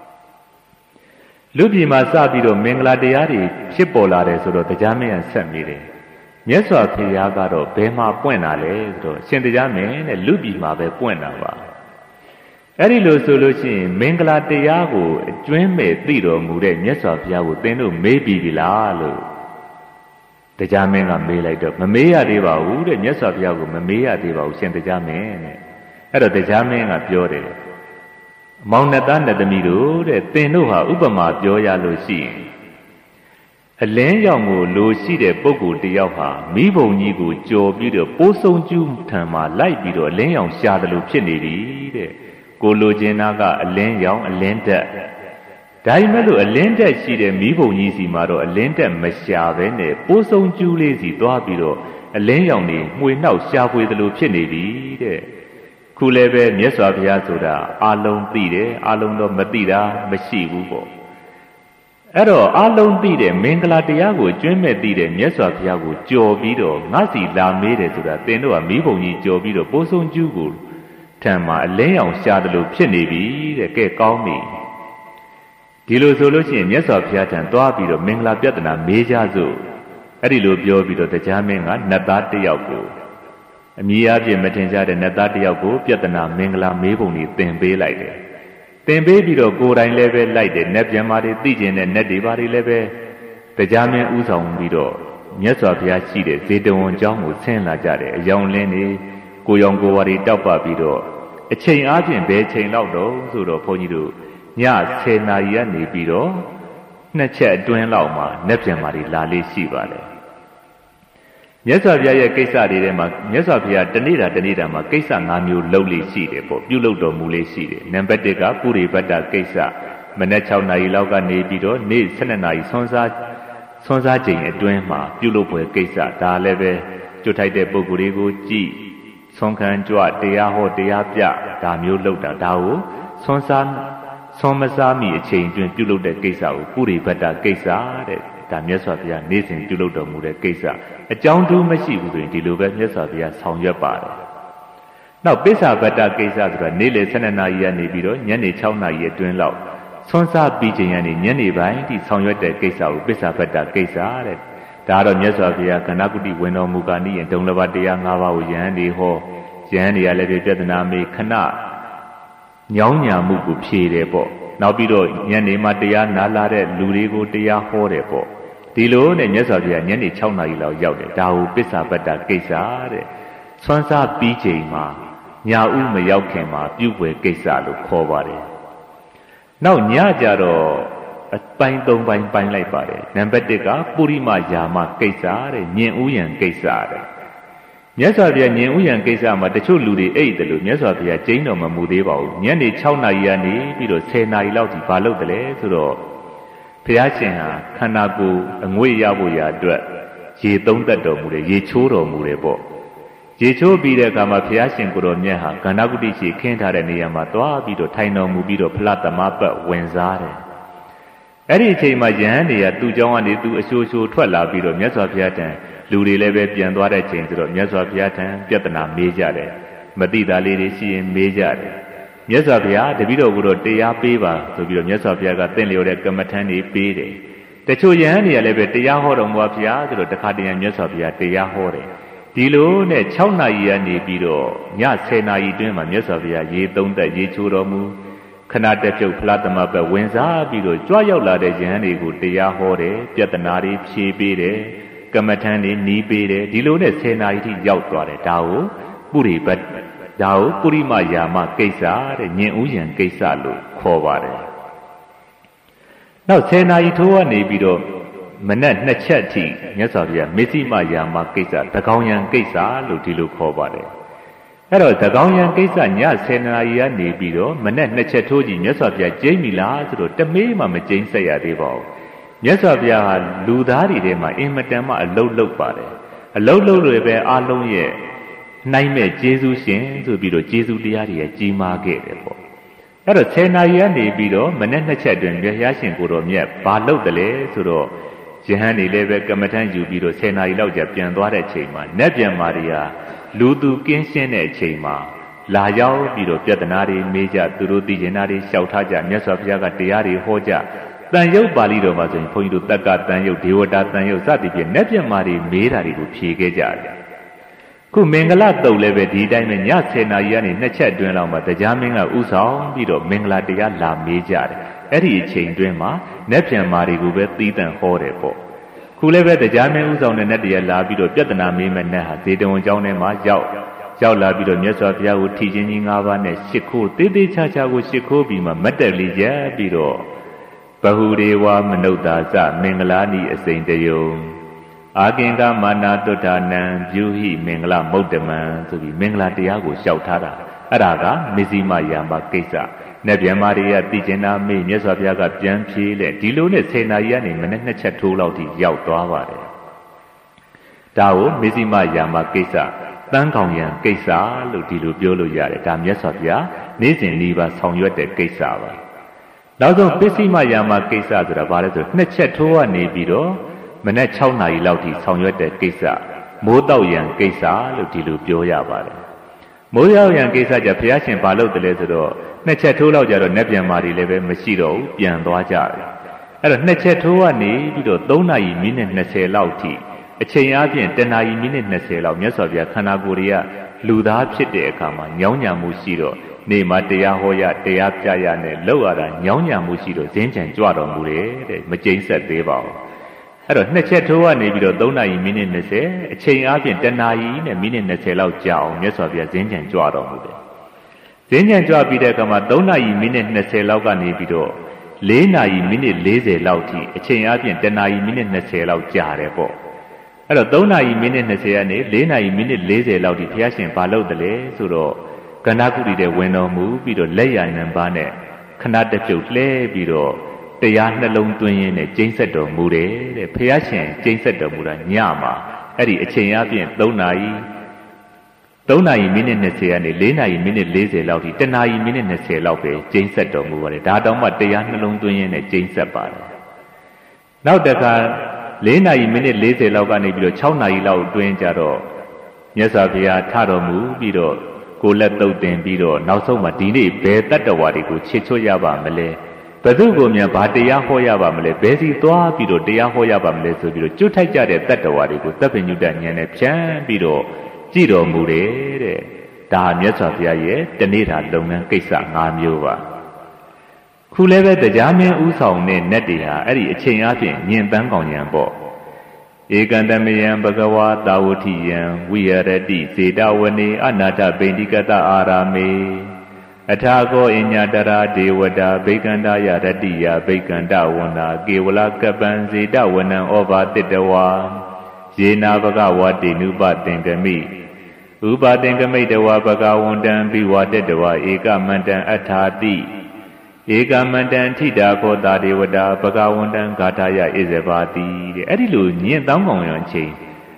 လူပြည်မှာစပြီးတော့မင်္ဂလာတရားတွေဖြစ်ပေါ်လာတယ်ဆိုတော့တရားမင်းကဆက်မိတယ်မြတ်စွာဘုရားကတော့ဘယ်မှာပွင့်တာလဲဆိုတော့ရှင်တရားမင်းနဲ့လူပြည်မှာပဲပွင့်တာပါအဲ့ဒီလိုဆိုလို့ရှိရင်မင်္ဂလာတရားကိုအကျွမ်းမဲ့သိတော်မူတဲ့မြတ်စွာဘုရားကိုသင်တို့မေးပြီပြီလားလို့တရားမင်းကမေးလိုက်တော့မမေးရသေးပါဘူးတဲ့မြတ်စွာဘုရားကိုမမေးရသေးပါဘူးရှင်တရားမင်းတဲ့အဲ့တော့တရားမင်းကပြောတယ်မောင်နဲ့သားနဲ့သမီးတို့တဲ့သင်တို့ဟာဥပမာပြောရလို့ရှိရင်အလင်းရောင်ကိုလိုရှိတဲ့ပုဂ္ဂိုလ်တယောက်ဟာမိဘုံကြီးကိုကြော်ပြီးတော့ပိုးဆုံးကျူးထံမှာလိုက်ပြီးတော့အလင်းရောင်ရှာတယ်လို့ဖြစ်နေပြီတဲ့ကိုလိုချင်တာကအလင်းရောင်အလင်းတက်ဒါပေမဲ့လို့အလင်းတက်ရှိတဲ့မိဘုံကြီးစီမှာတော့အလင်းတက်မရှာဘဲနဲ့ပိုးဆုံးကျူးလေးစီသွားပြီးတော့အလင်းရောင်တွေမှွေနှောက်ရှာဖွေတယ်လို့ဖြစ်နေပြီတဲ့ခုလည်းပဲမြတ်စွာဘုရားဆိုတာအာလုံးသိတယ်အာလုံးတော့မသိတာမရှိဘူးပေါ့အဲ့တော့အာလုံးသိတဲ့မင်္ဂလာတရားကိုကျွမ်းမဲ့သိတဲ့မြတ်စွာဘုရားကိုကြော်ပြီးတော့ငါစီလာမေးတယ်ဆိုတာသင်တို့ကမိဘုံကြီးကြော်ပြီးတော့ပိုးဆုံးကျူးကိုထံမှာအလင်းရောင်ရှာတယ်လို့ဖြစ်နေပြီတဲ့ကဲကောင်းပြီဒီလိုဆိုလို့ရှိရင်မြတ်စွာဘုရားထံသွားပြီးတော့မင်္ဂလာပြဿနာမေးကြစို့အဲ့ဒီလိုပြောပြီးတော့တရားမင်းကနတ်သားတစ်ယောက်ကိုအမည်အပြည့်မထင်ရှားတဲ့နတ်သားတစ်ယောက်ကိုပြဿနာမင်္ဂလာမေးပုံတွေသင်ပေးလိုက်တယ်သင်ပေးပြီးတော့ကိုယ်တိုင်လည်းပဲလိုက်တယ်နတ်ပြန်မာတွေသိကျင်တဲ့နတ်တွေဘာတွေလည်းပဲတရားမင်းဥဆောင်ပြီးတော့မြတ်စွာဘုရားရှိတဲ့ဇေတဝန်ကျောင်းကိုဆင်းလာကြတယ်အယောင်လင်းတွေကိုရောင်ကိုဝါတွေတောက်ပပြီးတော့အချိန်အားဖြင့်ဘယ်ချိန်လောက်တော့ဆိုတော့ဘုန်းကြီးတို့ညဆယ်နာရီကနေပြီးတော့နှစ်ချက်အတွင်းလောက်မှာနတ်ပြန်မာတွေလာလေးရှိပါတယ်မြတ်စွာဘုရားရဲ့ကိစ္စတွေထဲမှာမြတ်စွာဘုရားတနေ့တာတနေ့တာမှာကိစ္စ၅မျိုးလုပ်လေးရှိတယ်ပေါ့ပြုလုပ်တော်မူလေးရှိတယ်နံပါတ်တစ်ကပုရိပတ္တကိစ္စမနက်၆နာရီလောက်ကနေပြီးတော့နေ့၁၂နာရီဆွမ်းစားဆွမ်းစားချိန်အတွင်းမှာပြုလုပ်ပွဲကိစ္စဒါလည်းပဲကြွထိုက်တဲ့ပုဂ္ဂိုလ်တွေကိုကြည့်ဆွမ်းခံကြွတရားဟောတရားပြဒါမျိုးလုပ်တာဒါကိုဆွမ်းစားဆွမ်းမစားမိအချိန်အတွင်းပြုလုပ်တဲ့ကိစ္စကိုပုရိပတ္တကိစ္စတဲ့ဒါမြတ်စွာဘုရားနေ့စဉ်ပြုလုပ်တော်မူတဲ့ကိစ္စအကြောင်းတူးမရှိဘူးဆိုရင်ဒီလိုပဲမြတ်စွာဘုရားဆောင်ရွက်ပါတယ်။နောက်ပိဿပတ္တကိစ္စဆိုတာနေ့လယ်၁၂နာရီကနေပြီးတော့ညနေ၆နာရီအတွင်းလောက်ဆွမ်းစားပြီးချိန်ကနေညနေပိုင်းထိဆောင်ရွက်တဲ့ကိစ္စကိုပိဿပတ္တကိစ္စတဲ့။ဒါကတော့မြတ်စွာဘုရားကဏ္ဍကုတိဝင်တော်မူကာနိယဒုံလဘတရား၅ပါးကိုယဟန်ဒီဟောယဟန်တွေကလည်းပြဿနာမေးခဏညောင်းညာမှုကိုဖြေတယ်ပေါ့။နောက်ပြီးတော့ညနေမှတရားနာလာတဲ့လူတွေကိုတရားဟောတယ်ပေါ့။ဒီလိုနဲ့မြတ်စွာဘုရားညနေ၆နာရီလောက်ရောက်တယ်ဒါကိုပိဿပတ္တကိစ္စတဲ့ဆွမ်းစားပြီးချိန်မှာညာဥမရောက်ခင်မှာပြုွယ်ကိစ္စလို့ခေါ်ပါတယ်နောက်ညကြတော့အပိုင်း၃ပိုင်းပိုင်းလိုက်ပါတယ်နံပါတ်တစ်ကပုရိမယာမကိစ္စတဲ့ညင်ဥယံကိစ္စတဲ့မြတ်စွာဘုရားညင်ဥယံကိစ္စမှာတချို့လူတွေအိတ်တယ်လို့မြတ်စွာဘုရားကျိန်းတော်မမူသေးပါဘူးညနေ၆နာရီကနေပြီးတော့၁၀နာရီလောက်ထိဘာလုပ်တယ်လဲဆိုတော့ဘုရားရှင်ဟာခန္ဓာကိုယ်အငွေ့ရဖို့ရာအတွက်ရေသုံးသက်တော်မူတယ်ရေချိုးတော်မူတယ်ပေါ့ရေချိုးပြီးတဲ့အခါမှာဘုရားရှင်ကိုယ်တော်မြတ်ဟာကန္နာဂုတိရှိခင်းထားတဲ့နေရာမှာတွားပြီးတော့ထိုင်တော်မူပြီးတော့ဖလားသမပတ်ဝင်စားတယ်အဲ့ဒီအချိန်မှာယဟန်တွေကသူ့เจ้าကနေသူအရှိုးရှိုးထွက်လာပြီးတော့မြတ်စွာဘုရားထံလူတွေလည်းပဲပြန်သွားတဲ့ချိန်ဆိုတော့မြတ်စွာဘုရားထံပြဿနာမေးကြတယ်မသိတာလေးတွေရှိရင်မေးကြတယ်မြတ်စွာဘုရားတပည့်တော်ကိုတော့တရားပေးပါဆိုပြီးတော့မြတ်စွာဘုရားကသင်လျော်တဲ့ကမ္မထမ်းတွေပေးတယ်တချို့ယဟန်တွေကလည်းပဲတရားဟောတော်မူပါဘုရားဆိုတော့တခါတည်းမြတ်စွာဘုရားတရားဟောတယ်ဒီလိုနဲ့၆နာရီကနေပြီးတော့ညဆယ်နာရီတွင်းမှာမြတ်စွာဘုရားရေသုံးသက်ရေချိုးတော်မူခဏတက်ပြုတ်ဖလားသမဘတ်ဝင်စားပြီးတော့ကြွရောက်လာတဲ့ယဟန်တွေကိုတရားဟောတယ်ပြဿနာတွေဖြေပေးတယ်ကမ္မထမ်းတွေနီးပေးတယ်ဒီလိုနဲ့ဆယ်နာရီထိရောက်သွားတယ်ဒါကိုပုရိပတ်ဒါကိုပုရိမယာမကိစ္စတဲ့ညင်ဥယံကိစ္စလို့ခေါ်ပါတယ်နောက်ဆယ်နာရီထိုးကနေပြီးတော့မနက်နှစ်ချက်ထိမြတ်စွာဘုရားမေစီမယာမကိစ္စသကောင်းယံကိစ္စလို့ဒီလိုခေါ်ပါတယ်အဲ့တော့သကောင်းယံကိစ္စညဆယ်နာရီကနေပြီးတော့မနက်နှစ်ချက်ထိုးကြည့်မြတ်စွာဘုရားကျိမ့်ပြီလားဆိုတော့တမေးမှမကျိမ့်ဆက်ရသေးပါဘူးမြတ်စွာဘုရားဟာလူသားတွေထဲမှာအင်မတန်မှအလုတ်လုတ်ပါတယ်အလုတ်လုတ်တွေပဲအလုံးရဲ့နှိုင်းမဲ့ကျေးဇူးရှင်ဆိုပြီးတော့ကျေးဇူးတရားတွေကြီးမားခဲ့တယ်ပေါ့အဲ့တော့ဆယ်နာရီကနေပြီးတော့မနက်နှစ်ချက်တွင်ဘုရားရှင်ကိုယ်တော်မြတ်ဘာလုပ်တယ်လဲဆိုတော့ယဟန်တွေလည်းပဲကမ္မထမ်းယူပြီးတော့ဆယ်နာရီလောက်ကြာပြန်သွားတဲ့ချိန်မှာနတ်ပြန်မာရီဟာလူသူကင်းရှင်းတဲ့အချိန်မှာလာရောက်ပြီးတော့ပြဿနာတွေမေးကြသူတို့သိကျင်တာတွေလျှောက်ထားကြမြတ်စွာဘုရားကတရားတွေဟောကြတန်ရုပ်ပါဠိတော်မှာဆိုရင်ဘုန်းကြီးတို့တက္ကတန်ရုပ်ဒေဝတာတန်ရုပ်စသည်ဖြင့်နတ်ပြန်မာရီမေးတာတွေကိုဖြေခဲ့ကြတယ်ခုမင်္ဂလာတုတ်လည်းပဲဒီတိုင်းပဲညဆယ်နာရီကနေနှစ်ချက်တွင်းလောက်မှာတရားမင်းကဥဆောင်ပြီးတော့မင်္ဂလာတရားလာမေးကြတယ်အဲ့ဒီအချိန်တွင်းမှာနတ်ပြန်မာတွေကိုပဲသီးသန့်ဟောတယ်ပေါ့ခုလည်းပဲတရားမင်းဥဆောင်တဲ့နတ်တရားလာပြီးတော့ပြဿနာမေးမဲ့နတ်ဟာဇေတဝန်ကျောင်းထဲမှာရောက်ရောက်လာပြီးတော့မြတ်စွာဘုရားကိုထီချင်းကြီး၅ပါးနဲ့ရှ िख ိုးတေးသေးချာချာကိုရှ िख ိုးပြီးမှမတ်တက်လေးရပြီးတော့ဘဟုရေဝမနုဿာစမင်္ဂလာနိအစိန်တယုံအာကင်္ဂမာနာတုဋ္ဌာနံပြုဟိမင်္ဂလမုဒ္ဓမံဆိုပြီးမင်္ဂလာတရားကိုလျှောက်ထားတာအဲ့ဒါကမေဇိမယာမကိစ္စနတ်ဗျမတွေရသိကျင်တာမေ့မြတ်စွာဘုရားကပြန်ဖြေလေဒီလိုနဲ့ဆယ်နာရီကနေမနေ့နှစ်ချက်ထိုးလောက်ထိရောက်သွားပါတယ်ဒါကိုမေဇိမယာမကိစ္စတန်းကောင်ရံကိစ္စလို့ဒီလိုပြောလို့ရတယ်ဒါမြတ်စွာဘုရားနေ့စဉ်နေ့ပါဆောင်ရွက်တဲ့ကိစ္စပါနောက်ဆုံးပစ္စည်းမယာမကိစ္စဆိုတာဘာလဲဆိုနှစ်ချက်ထိုးကနေပြီးတော့မနေ့၆နာရီလောက်ထိဆောင်ရွက်တဲ့ကိစ္စမိုးတောက်ရံကိစ္စလို့ဒီလိုပြောရပါတယ်မိုးတောက်ရံကိစ္စကြဘုရားရှင်ဘာလုပ်တယ်လဲဆိုတော့နှစ်ချက်ထိုးလောက်ကြတော့နတ်ပြန်မာတွေလည်းပဲမရှိတော့ဘူးပြန်သွားကြတယ်အဲ့တော့နှစ်ချက်ထိုးကနေပြီးတော့၃နာရီမိနစ်၂၀လောက်ထိအချိန်အားဖြင့်တနာရီမိနစ်၂၀လောက်မြတ်စွာဘုရားခန္ဓာကိုယ်တွေကလူသားဖြစ်တဲ့အခါမှာညောင်းညာမှုရှိတော့နေမှာတရားဟောရတရားပြရနဲ့လောက်ရတာညောင်းညာမှုရှိတော့ဇင်းကြံကြွတော်မူတယ်တဲ့မကျိန်းဆက်သေးပါဘူးအဲ့တော့နှစ်ချက်ထိုးကနေပြီးတော့၃နာရီမိနစ်၂၀အချိန်အားဖြင့်တနာရီနဲ့မိနစ်၂၀လောက်ကြာအောင်မြတ်စွာဘုရားဇင်းကြံကြွတော်မူတယ်ဇင်းကြံကြွပြီးတဲ့အခါမှာ၃နာရီမိနစ်၂၀လောက်ကနေပြီးတော့၄နာရီမိနစ်၄၀လောက်ထိအချိန်အားဖြင့်တနာရီမိနစ်၂၀လောက်ကြာတယ်ပေါ့အဲ့တော့၃နာရီမိနစ်၂၀ကနေ၄နာရီမိနစ်၄၀လောက်ထိဘုရားရှင်ဘာလုပ်တယ်လဲဆိုတော့ကန္နာကုတိတဲ့ဝင်တော်မူပြီးတော့လက်ရနံပါးနဲ့ခဏတပြုတ်လှဲပြီးတော့တရားနှလုံးသွင်းရင်းနဲ့ကျိန်းဆက်တော်မူတယ်တဲ့ဘုရားရှင်ကျိန်းဆက်တော်မူတာညမှာအဲ့ဒီအချိန်အားဖြင့်၃နာရီ၃နာရီမိနစ်၂၀ကနေ၄နာရီမိနစ်၄၀လောက်ထိတနာရီမိနစ်၂၀လောက်ပဲကျိန်းဆက်တော်မူပါတယ်ဒါတောင်မှတရားနှလုံးသွင်းရင်းနဲ့ကျိန်းဆက်ပါတယ်နောက်တစ်ခါ၄နာရီမိနစ်၄၀လောက်ကနေပြီးတော့၆နာရီလောက်တွင်းကြတော့မြတ်စွာဘုရားထတော်မူပြီးတော့ကိုယ်လက်သုတ်တင်ပြီးတော့နောက်ဆုံးမှာဒီနေ့ဘယ်တတ္တဝါတွေကိုချစ်ချွတ်ရပါမလဲဘယ်သူကိုမြန်ဘာတရားဟောရပါမလဲဘယ်စီသွားပြီးတော့တရားဟောရပါမလဲဆိုပြီးတော့ကျွတ်ထိုက်ကြတဲ့တတ္တဝါတွေကိုသဗ္ဗညုတဉာဏ်နဲ့ဖြန်းပြီးတော့ကြည့်တော်မူတယ်တဲ့ဒါမြတ်စွာဘုရားရဲ့တနေ့တာလုပ်ငန်းကိစ္စ၅မျိုးပါခုလည်းပဲတရားမင်းဥဆောင်တဲ့နတ်တွေဟာအဲ့ဒီအချိန်အားဖြင့်ညင်ပန်းကောင်ဉာဏ်ပေါ့ဧကံတမယံဘဂဝါတာဝတိယံဝိရတိစေတဝနေအနာထဗိန္ဒီကတအာရာမေအထာကောအညတရာဒေဝတာဘိကန္တယရတိယဘိကန္တဝနာကေဝလကပံစေတဝနံဩဘာတိတဝါယေနာဘဂဝတိနုပသင်္ကမိဥပသင်္ကမိတဝါဘဂဝန္တံဘိဝတတဝါဧကမန္တံအထာတိဧကမန္တံထိတာခောတာဒေဝတာဘဂဝန္တံဂါထာယဣဇဘာတိတဲ့အဲ့ဒီလိုညင်တောင်းကောင်ရံချိန်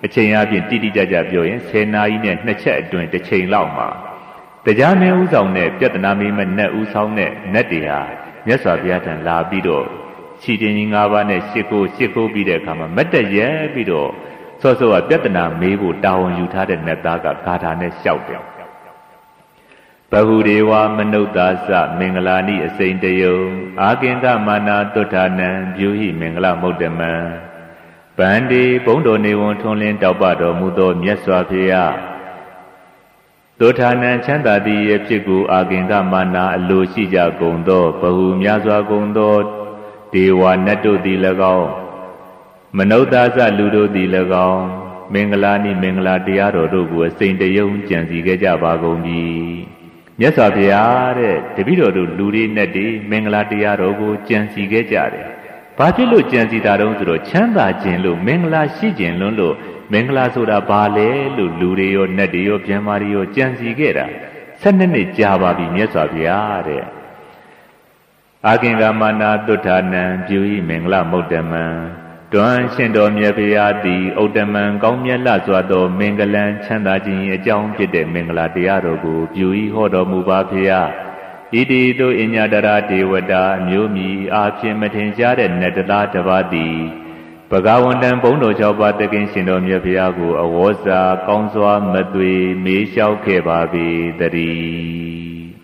အချိန်အပြင်တိတိကျကျပြောရင်ဆယ်နာရီနဲ့နှစ်ချက်အတွင်းတစ်ချိန်လောက်မှာတရားမင်းဥဆောင်တဲ့ပြဿနာမင်းမနတ်ဥဆောင်တဲ့နတ်တွေဟာမြတ်စွာဘုရားထံလာပြီးတော့ခြေတင်ကြီး၅ပါးနဲ့ရှစ်ခိုးရှစ်ခိုးပြီးတဲ့အခါမှာမတ်တရဲပြီးတော့စောစောကပြဿနာမေးဖို့တာဝန်ယူထားတဲ့နတ်သားကဂါထာနဲ့လျှောက်တယ်ဘဟုဒေဝမနုဿာသမင်္ဂလာနိအစိန်တယုံအာကင်္ဂမာနာတုဋ္ဌာနံပြုဟိမင်္ဂလမုဒ္ဓမံဗန္ဒီဘုံတော်နေဝန်ထွန်းလင်းတောက်ပတော်မူသောမြတ်စွာဘုရားတုဋ္ဌာနံချမ်းသာသည်ရဲ့ဖြစ်ကိုအာကင်္ဂမာနာအလိုရှိကြကုန်သောဘဟုများစွာကုန်သောဒေဝနတ်တို့သည်၎င်းမနုဿာသလူတို့သည်၎င်းမင်္ဂလာနိမင်္ဂလာတရားတော်တို့ကိုအစိန်တယုံကြံစီခဲ့ကြပါကုန်ပြီမြတ်စွာဘုရားတဲ့တပည့်တော်တို့လူတွေနဲ့တည်းမင်္ဂလာတရားတော်ကိုကြံစီခဲ့ကြတယ်။ဘာဖြစ်လို့ကြံစီတာတုံးဆိုတော့ချမ်းသာခြင်းလို့မင်္ဂလာရှိခြင်းလွန်းလို့မင်္ဂလာဆိုတာဘာလဲလို့လူတွေရောနတ်တွေရောဗျံမာတွေရောကြံစီခဲ့တာဆက်နှစ်နှစ်ကြာပါပြီမြတ်စွာဘုရားတဲ့။အာကင်္ဂမာနာတုဋ္ဌာနံပြုဟိမင်္ဂလမုဒ္ဓမံတွမ်းရှင်တော်မြတ်ဘုရားသည်ဥဒ္ဓမံကောင်းမြတ်လှစွာသောမင်္ဂလံချမ်းသာခြင်းအကြောင်းဖြစ်တဲ့မင်္ဂလာတရားတော်ကိုပြုဤဟောတော်မူပါဘုရားဣတိတုအညတရာဒေဝတာအမျိုးမီအားဖြင့်မထင်ရှားတဲ့နတလားတစ်ပါးသည်ဘဂဝန္တံဘုံတော်၆ပါးတကင်းရှင်တော်မြတ်ဘုရားကိုအဝေါ်စာကောင်းစွာမသွေမေးလျှောက်ခဲ့ပါပေတည်း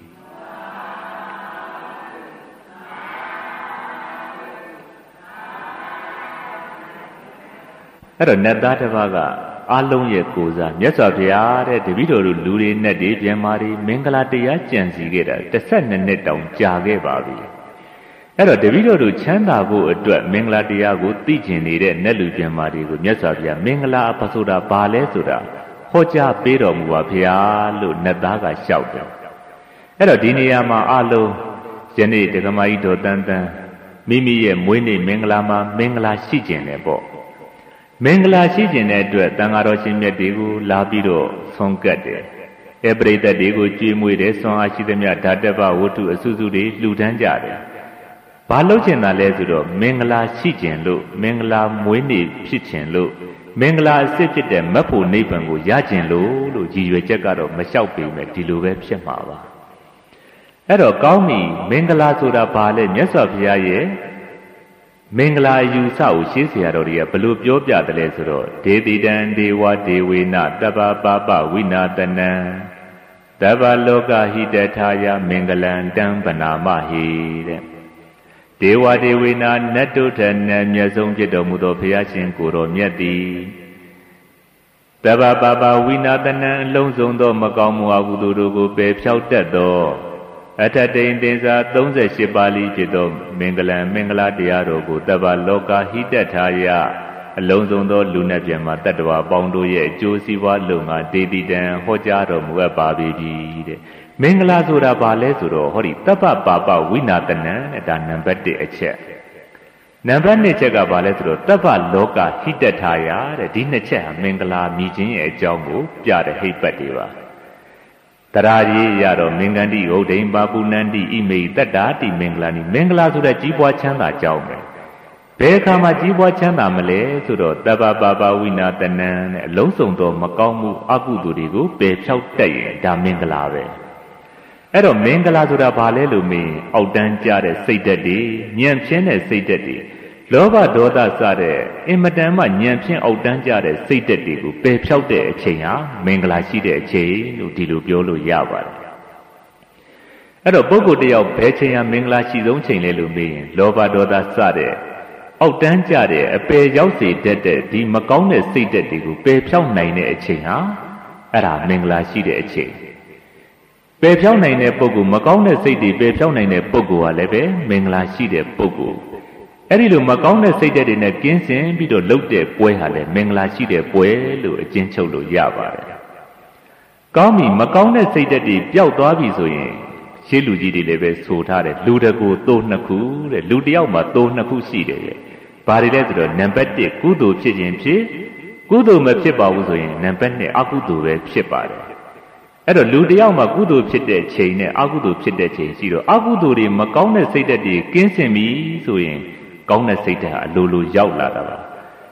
အဲ့တော့နတ်သားတစ်ပါးကအလုံးရဲ့ကိုယ်စားမြတ်စွာဘုရားတဲ့တပည့်တော်တို့လူတွေနဲ့တည်းပြန်မာတွေမင်္ဂလာတရားကြံစီခဲ့တာတစ်ဆက်နှစ်နှစ်တောင်ကြာခဲ့ပါပြီအဲ့တော့တပည့်တော်တို့ချမ်းသာဖို့အတွက်မင်္ဂလာတရားကိုသိကျင်နေတဲ့နတ်လူပြန်မာတွေကိုမြတ်စွာဘုရားမင်္ဂလာအပဆိုတာဘာလဲဆိုတာဟောကြားပေးတော်မူပါဘုရားလို့နတ်သားကလျှောက်တယ်အဲ့တော့ဒီနေရာမှာအလုံးယနေ့ဒကမာကြီးတော်တန်းတန်းမိမိရဲ့မွေးနေ့မင်္ဂလာမှာမင်္ဂလာရှိကျင်တယ်ပေါ့မင်္ဂလာရှိခြင်းတဲ့အတွက်တန်ဃာတော်ရှင်မြတ်တွေကိုလာပြီးတော့ဆုံးကတ်တယ်။အဲပရိသတ်တွေကိုကြွေးမွေတယ်ဆွမ်းအားရှိသမျှဓာတ္တပဝတ္ထုအစုစုတွေလှူဒန်းကြတယ်။ဘာလို့ချင်တာလဲဆိုတော့မင်္ဂလာရှိခြင်းလို့မင်္ဂလာမွေးနေ့ဖြစ်ခြင်းလို့မင်္ဂလာအစစ်ဖြစ်တဲ့မတ်ဖို့နိဗ္ဗာန်ကိုရခြင်းလို့လို့ရည်ရွယ်ချက်ကတော့မလျှောက်ပေမဲ့ဒီလိုပဲဖြစ်မှာပါ။အဲ့တော့ကောင်းပြီမင်္ဂလာဆိုတာဘာလဲမြတ်စွာဘုရားရဲ့မင်္ဂလာယူဆကိုရှင်းเสียတော်တွေကဘလို့ပြောပြတယ်လဲဆိုတော့ဒေတိတံဒေဝဒေဝေနတပ္ပပါပဝိနာတနံတဗ္ဗလောကဟိတထာယမင်္ဂလံတံပနာမဟိတဲ့ဒေဝဒေဝေနနတ်တို့ထံနတ်မြတ်ဆုံးဖြစ်တော်မူသောဘုရားရှင်ကိုယ်တော်မြတ်သည်တဗ္ဗပါပဝိနာတနံအလုံးစုံသောမကောင်းမှုအကုသိုလ်တို့ကိုပယ်ဖြောက်တတ်သောအထတိန်တင်္စာသုံးရှစ်ပါးလိဖြစ်သောမင်္ဂလံမင်္ဂလာတရားတော်ကိုတဗ္ဗလောကဟိတထာယအလုံးစုံသောလူနဲ့ပြန်မှာတတ္တဝါပေါင်းတို့ရဲ့အကျိုးစီးပွားလုံငါဒေတိတံဟောကြားတော်မူအပ်ပါပြီတဲ့မင်္ဂလာဆိုတာဘာလဲဆိုတော့ဟောဒီတပ္ပပါပဝိနာတနံတဲ့ဒါနံပါတ်တစ်အချက်နံပါတ်နှစ်ချက်ကဘာလဲဆိုတော့တဗ္ဗလောကဟိတထာယတဲ့ဒီနှစ်ချက်ဟာမင်္ဂလာမြည်ခြင်းရဲ့အကြောင်းကိုပြတဲ့ဟိပတ်တွေပါတရာကြီးရတော့မင်္ဂန္တိဟုတ်ဒိန်ပါပုဏ္ဏန္တိဣမေတတ္တာတိမင်္ဂလာနိမင်္ဂလာဆိုတဲ့ကြီးပွားချမ်းသာကြောင်းပဲဘယ်အခါမှကြီးပွားချမ်းသာမလဲဆိုတော့တပ္ပပါပဝိနာတနံတဲ့အလုံးစုံသောမကောင်းမှုအကုသိုလ်တွေကိုပယ်ဖြောက်တတ်ရင်ဒါမင်္ဂလာပဲအဲ့တော့မင်္ဂလာဆိုတာဘာလဲလို့မေးအောက်တန်းကြတဲ့စိတ်ဓာတ်တွေညံ့ဖျင်းတဲ့စိတ်ဓာတ်တွေလောဘဒေါသစတဲ့အင်မတန်မှညံ့ဖျင်းအောက်တန်းကြတဲ့စိတ်ဓာတ်တွေကိုပယ်ဖြောက်တဲ့အချိန်ဟာမင်္ဂလာရှိတဲ့အချိန်လို့ဒီလိုပြောလို့ရပါတယ်အဲ့တော့ပုဂ္ဂိုလ်တယောက်ဘယ်ချိန်ဟာမင်္ဂလာရှိဆုံးချိန်လဲလို့မေးရင်လောဘဒေါသစတဲ့အောက်တန်းကြတဲ့အပယ်ရောက်စေတတ်တဲ့ဒီမကောင်းတဲ့စိတ်ဓာတ်တွေကိုပယ်ဖြောက်နိုင်တဲ့အချိန်ဟာအဲ့ဒါမင်္ဂလာရှိတဲ့အချိန်ပယ်ဖြောက်နိုင်တဲ့ပုဂ္ဂိုလ်မကောင်းတဲ့စိတ်တွေပယ်ဖြောက်နိုင်တဲ့ပုဂ္ဂိုလ်ဟာလည်းပဲမင်္ဂလာရှိတဲ့ပုဂ္ဂိုလ်အဲ့ဒီလိုမကောင်းတဲ့စိတ်ဓာတ်တွေနဲ့ကင်းစင်ပြီးတော့လှုပ်တဲ့ပွဲဟာလည်းမင်္ဂလာရှိတဲ့ပွဲလို့အကျဉ်းချုပ်လို့ရပါတယ်။ကောင်းပြီမကောင်းတဲ့စိတ်ဓာတ်တွေပျောက်သွားပြီဆိုရင်ရှေးလူကြီးတွေလည်းပဲဆိုထားတယ်လူတကူသိုးနှစ်ခုတဲ့လူတယောက်မှာသိုးနှစ်ခုရှိတယ်ရဲ့။ဘာတွေလဲဆိုတော့နံပါတ်တစ်ကုသိုလ်ဖြစ်ခြင်းဖြစ်ကုသိုလ်မဖြစ်ပါဘူးဆိုရင်နံပါတ်နှစ်အကုသိုလ်ပဲဖြစ်ပါတယ်။အဲ့တော့လူတယောက်မှာကုသိုလ်ဖြစ်တဲ့ချိန်နဲ့အကုသိုလ်ဖြစ်တဲ့ချိန်ရှိတော့အကုသိုလ်တွေမကောင်းတဲ့စိတ်ဓာတ်တွေကင်းစင်ပြီဆိုရင်ကောင်းတဲ့စိတ်ဓာတ်အလိုလိုရောက်လာတာပါ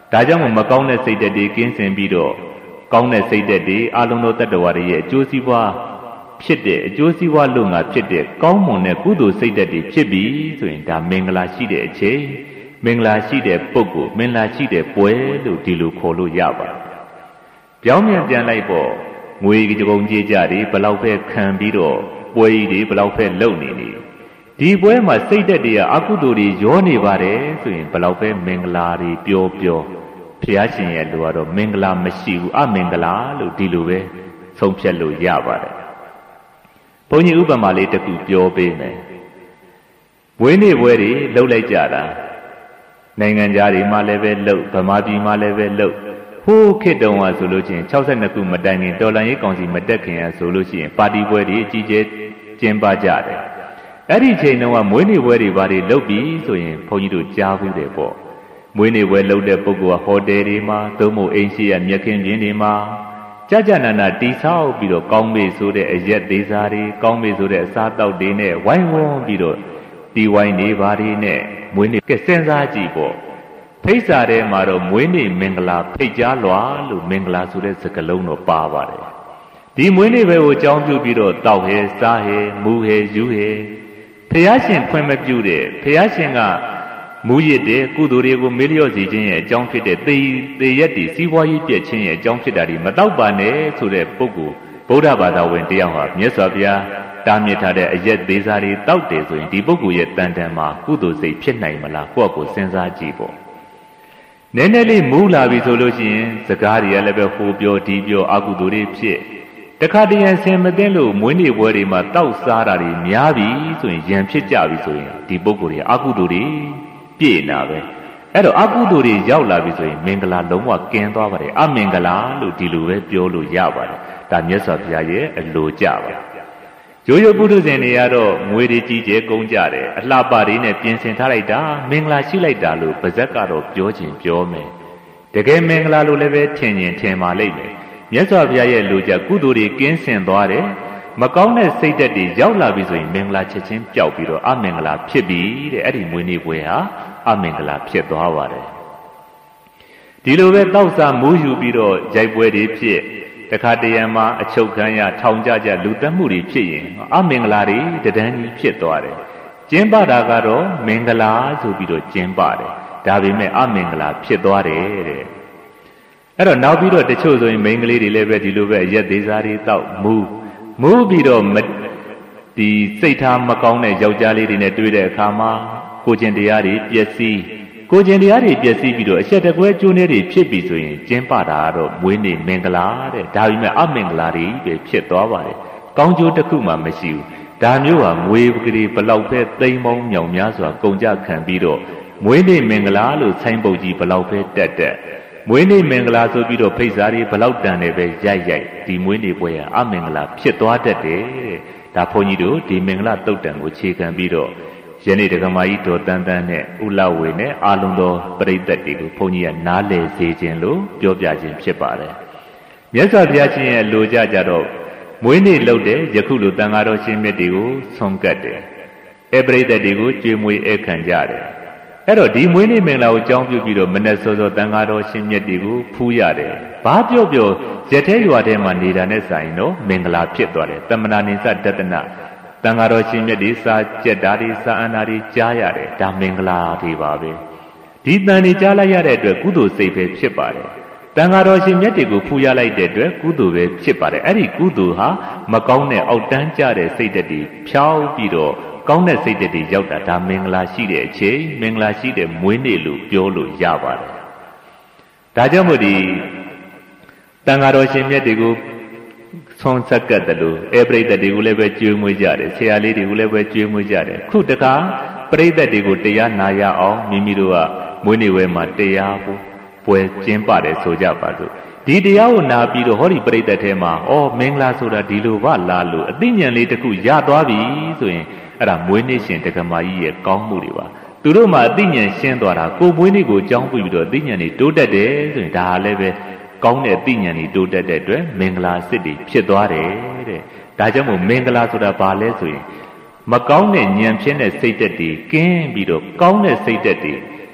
ဒါကြောင့်မကောင်းတဲ့စိတ်ဓာတ်တွေကင်းစင်ပြီးတော့ကောင်းတဲ့စိတ်ဓာတ်တွေအလုံးစုံတတ္တဝါတွေရဲ့အကျိုးစီးပွားဖြစ်တဲ့အကျိုးစီးပွားလုပ်ငါဖြစ်တဲ့ကောင်းမွန်တဲ့ကုသိုလ်စိတ်ဓာတ်တွေဖြစ်ပြီဆိုရင်ဒါမင်္ဂလာရှိတဲ့အချိန်မင်္ဂလာရှိတဲ့ပုဂ္ဂိုလ်မင်္ဂလာရှိတဲ့ပွဲလို့ဒီလိုခေါ်လို့ရပါတယ်ပြောင်းပြန်ပြန်လိုက်ပေါ့ငွေကြုံကြေးကြတွေဘလောက်ပဲခံပြီးတော့ပွဲကြီးတွေဘလောက်ပဲလုပ်နေနေဒီပွဲမှာစိတ်ဓာတ်တွေကအကုသိုလ်တွေရောနေပါတယ်ဆိုရင်ဘလောက်ပဲမင်္ဂလာတွေပျော်ပျော်ဘုရားရှင်ရဲ့လူကတော့မင်္ဂလာမရှိဘူးအမင်္ဂလာလို့ဒီလိုပဲဆုံးဖြတ်လို့ရပါတယ်ဘုန်းကြီးဥပမာလေးတစ်ခုပြောပေးမယ်ဝင်းနေပွဲတွေလှုပ်လိုက်ကြတာနိုင်ငံသားတွေမှလည်းပဲလှုပ်ဗမာပြည်မှလည်းပဲလှုပ်ဟိုးခေတ်တုန်းကဆိုလို့ရှိရင်၆၂ခုမတိုင်ခင်တော်လှန်ရေးကောင်စီမတက်ခင်ကဆိုလို့ရှိရင်ပါတီပွဲတွေအကြီးကျယ်ကျင်းပကြတယ်အဲ့ဒီချိန်တုန်းကမွေးနေ့ပွဲတွေဘာတွေလုပ်ပြီးဆိုရင်ဘုန်းကြီးတို့ကြားဘူးတယ်ပေါ့မွေးနေ့ပွဲလုပ်တဲ့ပုဂ္ဂိုလ်ကဟိုတယ်တွေမှာသို့မဟုတ်အိမ်ရှိရမြက်ခင်းပြင်းတွေမှာကြာကြာနာနာတီဆောက်ပြီးတော့ကောင်းမေဆိုတဲ့အရက်သေးစားတွေကောင်းမေဆိုတဲ့အစားတောက်တွေနဲ့ဝိုင်းဝန်းပြီးတော့တီဝိုင်းနေပါတွေနဲ့မွေးနေ့ကစဉ်းစားကြည့်ပေါ့ဖိတ်စာထဲမှာတော့မွေးနေ့မင်္ဂလာဖိတ်ကြားလွာလို့မင်္ဂလာဆိုတဲ့စကားလုံးတော့ပါပါတယ်ဒီမွေးနေ့ပဲကိုအကြောင်းပြုပြီးတော့တောက်ဟဲစားဟဲမူဟဲယူဟဲဖះရှင်ဖွင့်မပြုတဲ့ဖះရှင်ကမူရစ်တဲ့ကုသိုလ်တွေကိုမေးလျော့စေခြင်းရဲ့အကြောင်းဖြစ်တဲ့သေသေရက်တည်စီးပွားရေးပြည့်ခြင်းရဲ့အကြောင်းဖြစ်တာဒီမတော့ပါနဲ့ဆိုတဲ့ပုဂ္ဂိုလ်ဗုဒ္ဓဘာသာဝင်တရားဟာမြတ်စွာဘုရားတားမြစ်ထားတဲ့အရက်သေးစားတွေတောက်တယ်ဆိုရင်ဒီပုဂ္ဂိုလ်ရဲ့တန်တန်မှာကုသိုလ်စိတ်ဖြစ်နိုင်မလားကိုယ့်ကိုစဉ်းစားကြည့်ပေါ့နည်းနည်းလေးမူးလာပြီဆိုလို့ရှိရင်စကားတွေကလည်းပဲဟိုပြောဒီပြောအကုသိုလ်တွေဖြစ်တခါတည်းရန်ဆင်မသိလို့မွေးနေ့ပွဲတွေမှာတောက်စားတာတွေများပြီဆိုရင်ရန်ဖြစ်ကြပြီဆိုရင်ဒီပုဂ္ဂိုလ်တွေအကုသိုလ်တွေပြည့်နာပဲအဲ့တော့အကုသိုလ်တွေရောက်လာပြီဆိုရင်မင်္ဂလာလုံးဝကင်းသွားပါတယ်အမင်္ဂလာလို့ဒီလိုပဲပြောလို့ရပါတယ်ဒါမြတ်စွာဘုရားရဲ့အလိုကြပါရိုးရိုးပုထုဇဉ်တွေကတော့ငွေတွေကြီးကျယ်ကုန်ကြတယ်အလှပတွေနဲ့ပြင်ဆင်ထားလိုက်တာမင်္ဂလာရှိလိုက်တာလို့ပါဇက်ကတော့ပြောချင်ပြောမယ်တကယ်မင်္ဂလာလို့လည်းပဲထင်ရင်ထင်ပါလိမ့်မယ်မြတ်စွာဘုရားရဲ့လိုကြကုသိုလ်တွေကင်းစင်သွားတယ်မကောင်းတဲ့စိတ်ဓာတ်တွေရောက်လာပြီဆိုရင်မင်္ဂလာချက်ချင်းပျောက်ပြီးတော့အမင်္ဂလာဖြစ်ပြီတဲ့အဲ့ဒီမွေးနေ့ပွဲဟာအမင်္ဂလာဖြစ်သွားပါတယ်ဒီလိုပဲတောက်စားမူးယူပြီးတော့ရိုက်ပွဲတွေဖြစ်တခါတရံမှာအချုပ်ခံရထောင်ကြကြလူတက်မှုတွေဖြစ်ရင်အမင်္ဂလာတွေတဒန်းကြီးဖြစ်သွားတယ်ကျင်းပတာကတော့မင်္ဂလာဆိုပြီးတော့ကျင်းပတယ်ဒါပေမဲ့အမင်္ဂလာဖြစ်သွားတယ်တဲ့အဲ့တော့နောက်ပြီးတော့တချို့ဆိုရင်မိန်းကလေးတွေလည်းပဲဒီလိုပဲရက်သေးစားတွေတောက်မူးမူးပြီးတော့ဒီစိတ်ထားမကောင်းတဲ့ယောက်ျားလေးတွေနဲ့တွေ့တဲ့အခါမှာကိုကျင်တရားတွေပျက်စီးကိုကျင်တရားတွေပျက်စီးပြီးတော့အဆက်တကွဲကျိုးနေတွေဖြစ်ပြီးဆိုရင်ကျင်းပတာကတော့မွေးနေ့မင်္ဂလာတဲ့ဒါပေမဲ့အမင်္ဂလာတွေပဲဖြစ်သွားပါတယ်ကောင်းကျိုးတစ်ခုမှမရှိဘူးဒါမျိုးဟာငွေပကလေးဘလောက်ပဲသိမ်းပေါင်းမြောင်များစွာကုန်ကြခံပြီးတော့မွေးနေ့မင်္ဂလာလို့ဆိုင်းပုတ်ကြီးဘလောက်ပဲတက်တက်မွေးနေ့မင်္ဂလာဆိုပြီးတော့ဖိတ်စာတွေဘလောက်တန်တယ်ပဲရိုက်ရိုက်ဒီမွေးနေ့ပွဲဟာအမင်္ဂလာဖြစ်သွားတတ်တယ်တဲ့ဒါဘုန်းကြီးတို့ဒီမင်္ဂလာတုတ်တန်ကိုခြေခံပြီးတော့ယနေ့ဒကမာကြီးတော်တန်းတန်းနဲ့ဥလဝေနဲ့အာလုံတော်ပရိသတ်တွေကိုဘုန်းကြီးကနားလည်စေခြင်းလို့ပြောပြခြင်းဖြစ်ပါတယ်မြတ်စွာဘုရားရှင်ရဲ့လိုကြကြတော့မွေးနေ့လုပ်တဲ့ယခုလိုတန်ဃာတော်ရှင်မြတ်တွေကိုဆုံးကတ်တယ်အဲပရိသတ်တွေကိုကြွေးမွေးဧခံကြတယ်အဲ့တော့ဒီမွေးနေ့မင်္ဂလာကိုကြောင်းပြုပြီးတော့မနေ့စောစောတန်ဃာတော်ရှင်မြတ်တွေကိုဖူးရတယ်ဘာပြောပြောရထဲရွာထဲမှာနေတာနဲ့ဆိုင်တော့မင်္ဂလာဖြစ်သွားတယ်တမနာနိစ္စတတနာတန်ဃာတော်ရှင်မြတ်တွေစာကြက်ဓာတ်တွေစာအန္တာတွေကြားရတယ်ဒါမင်္ဂလာတွေပါပဲဒီတန်တွေကြားလိုက်ရတဲ့အတွက်ကုသိုလ်စိတ်ပဲဖြစ်ပါတယ်တန်ဃာတော်ရှင်မြတ်တွေကိုဖူးရလိုက်တဲ့အတွက်ကုသိုလ်ပဲဖြစ်ပါတယ်အဲ့ဒီကုသိုလ်ဟာမကောင်းတဲ့အောက်တန်းကျတဲ့စိတ်ဓာတ်တွေဖြောင်းပြီးတော့ကောင်းတဲ့စိတ်ဓာတ်တွေရောက်တာဒါမင်္ဂလာရှိတဲ့အချိန်မင်္ဂလာရှိတဲ့မွေးနေ့လို့ပြောလို့ရပါတယ်ဒါကြောင့်မို့ဒီတန်ဃာတော်ရှင်မြတ်တွေကိုဆုံးဆက်ကတ်တယ်လို့အဲပရိသတ်တွေကိုလည်းပဲကြွေးမွေးကြတယ်ဆရာလေးတွေကိုလည်းပဲကြွေးမွေးကြတယ်ခုတခါပရိသတ်တွေကိုတရားနာရအောင်မိမိတို့ကမွေးနေ့ဝဲမှာတရားပွဲကျင်းပတယ်ဆိုကြပါစို့ဒီတရားကိုနာပြီးတော့ဟောဒီပရိသတ်ထဲမှာဩမင်္ဂလာဆိုတာဒီလိုပါလားလို့အသိဉာဏ်လေးတစ်ခုရသွားပြီဆိုရင်အဲ့ဒါမွေးနေ့ရှင်တက္ကမကြီးရဲ့ကောင်းမှုတွေပါသူတို့မှအသိဉာဏ်ရှင်းသွားတာကိုမွေးနေ့ကိုကြောင်းပြီးတော့အသိဉာဏ်တွေတိုးတက်တယ်ဆိုရင်ဒါလည်းပဲကောင်းတဲ့အသိဉာဏ်တွေတိုးတက်တဲ့အတွက်မင်္ဂလာစစ်တွေဖြစ်သွားတယ်တဲ့ဒါကြောင့်မို့မင်္ဂလာဆိုတာဘာလဲဆိုရင်မကောင်းတဲ့ဉာဏ်ဖြစ်တဲ့စိတ်ဓာတ်တွေကင်းပြီးတော့ကောင်းတဲ့စိတ်ဓာတ်တွေ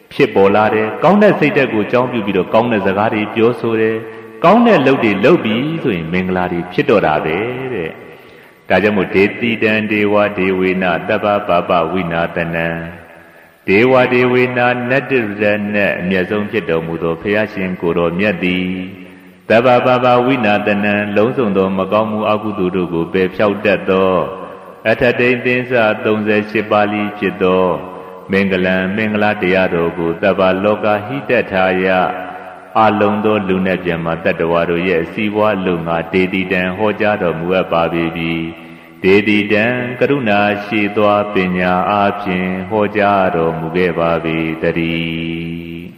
ဖြစ်ပေါ်လာတယ်ကောင်းတဲ့စိတ်ဓာတ်ကိုကြောင်းပြုပြီးတော့ကောင်းတဲ့စကားတွေပြောဆိုတယ်ကောင်းတဲ့လုပ်တွေလုပ်ပြီးဆိုရင်မင်္ဂလာတွေဖြစ်တော့တာပဲတဲ့ဒါကြောင့်မို့ဒေတိတံဒေဝဒေဝေနတပ္ပပပဝိနာတနံဒေဝဒေဝေနနတ္တရဏအမျက်ဆုံးဖြစ်တော်မူသောဘုရားရှင်ကိုယ်တော်မြတ်သည်တပ္ပပပဝိနာတနံလုံးစုံသောမကောင်းမှုအကုသိုလ်တို့ကိုပယ်ဖြောက်တတ်သောအထတိန်သင်္စသုံးဆယ်ရှစ်ပါးလီဖြစ်သောမင်္ဂလံမင်္ဂလာတရားတော်ကိုတပ္ပလောကဟိတထာယအလုံးသောလူနဲ့ပြန်မှာတတ္တဝါတို့ရဲ့စီးပွားလုံငါဒေတိတံဟောကြားတော်မူအပ်ပါပြီဒေတိတံကရုဏာရှိသောပညာအားဖြင့်ဟောကြားတော်မူခဲ့ပါပြီတည်း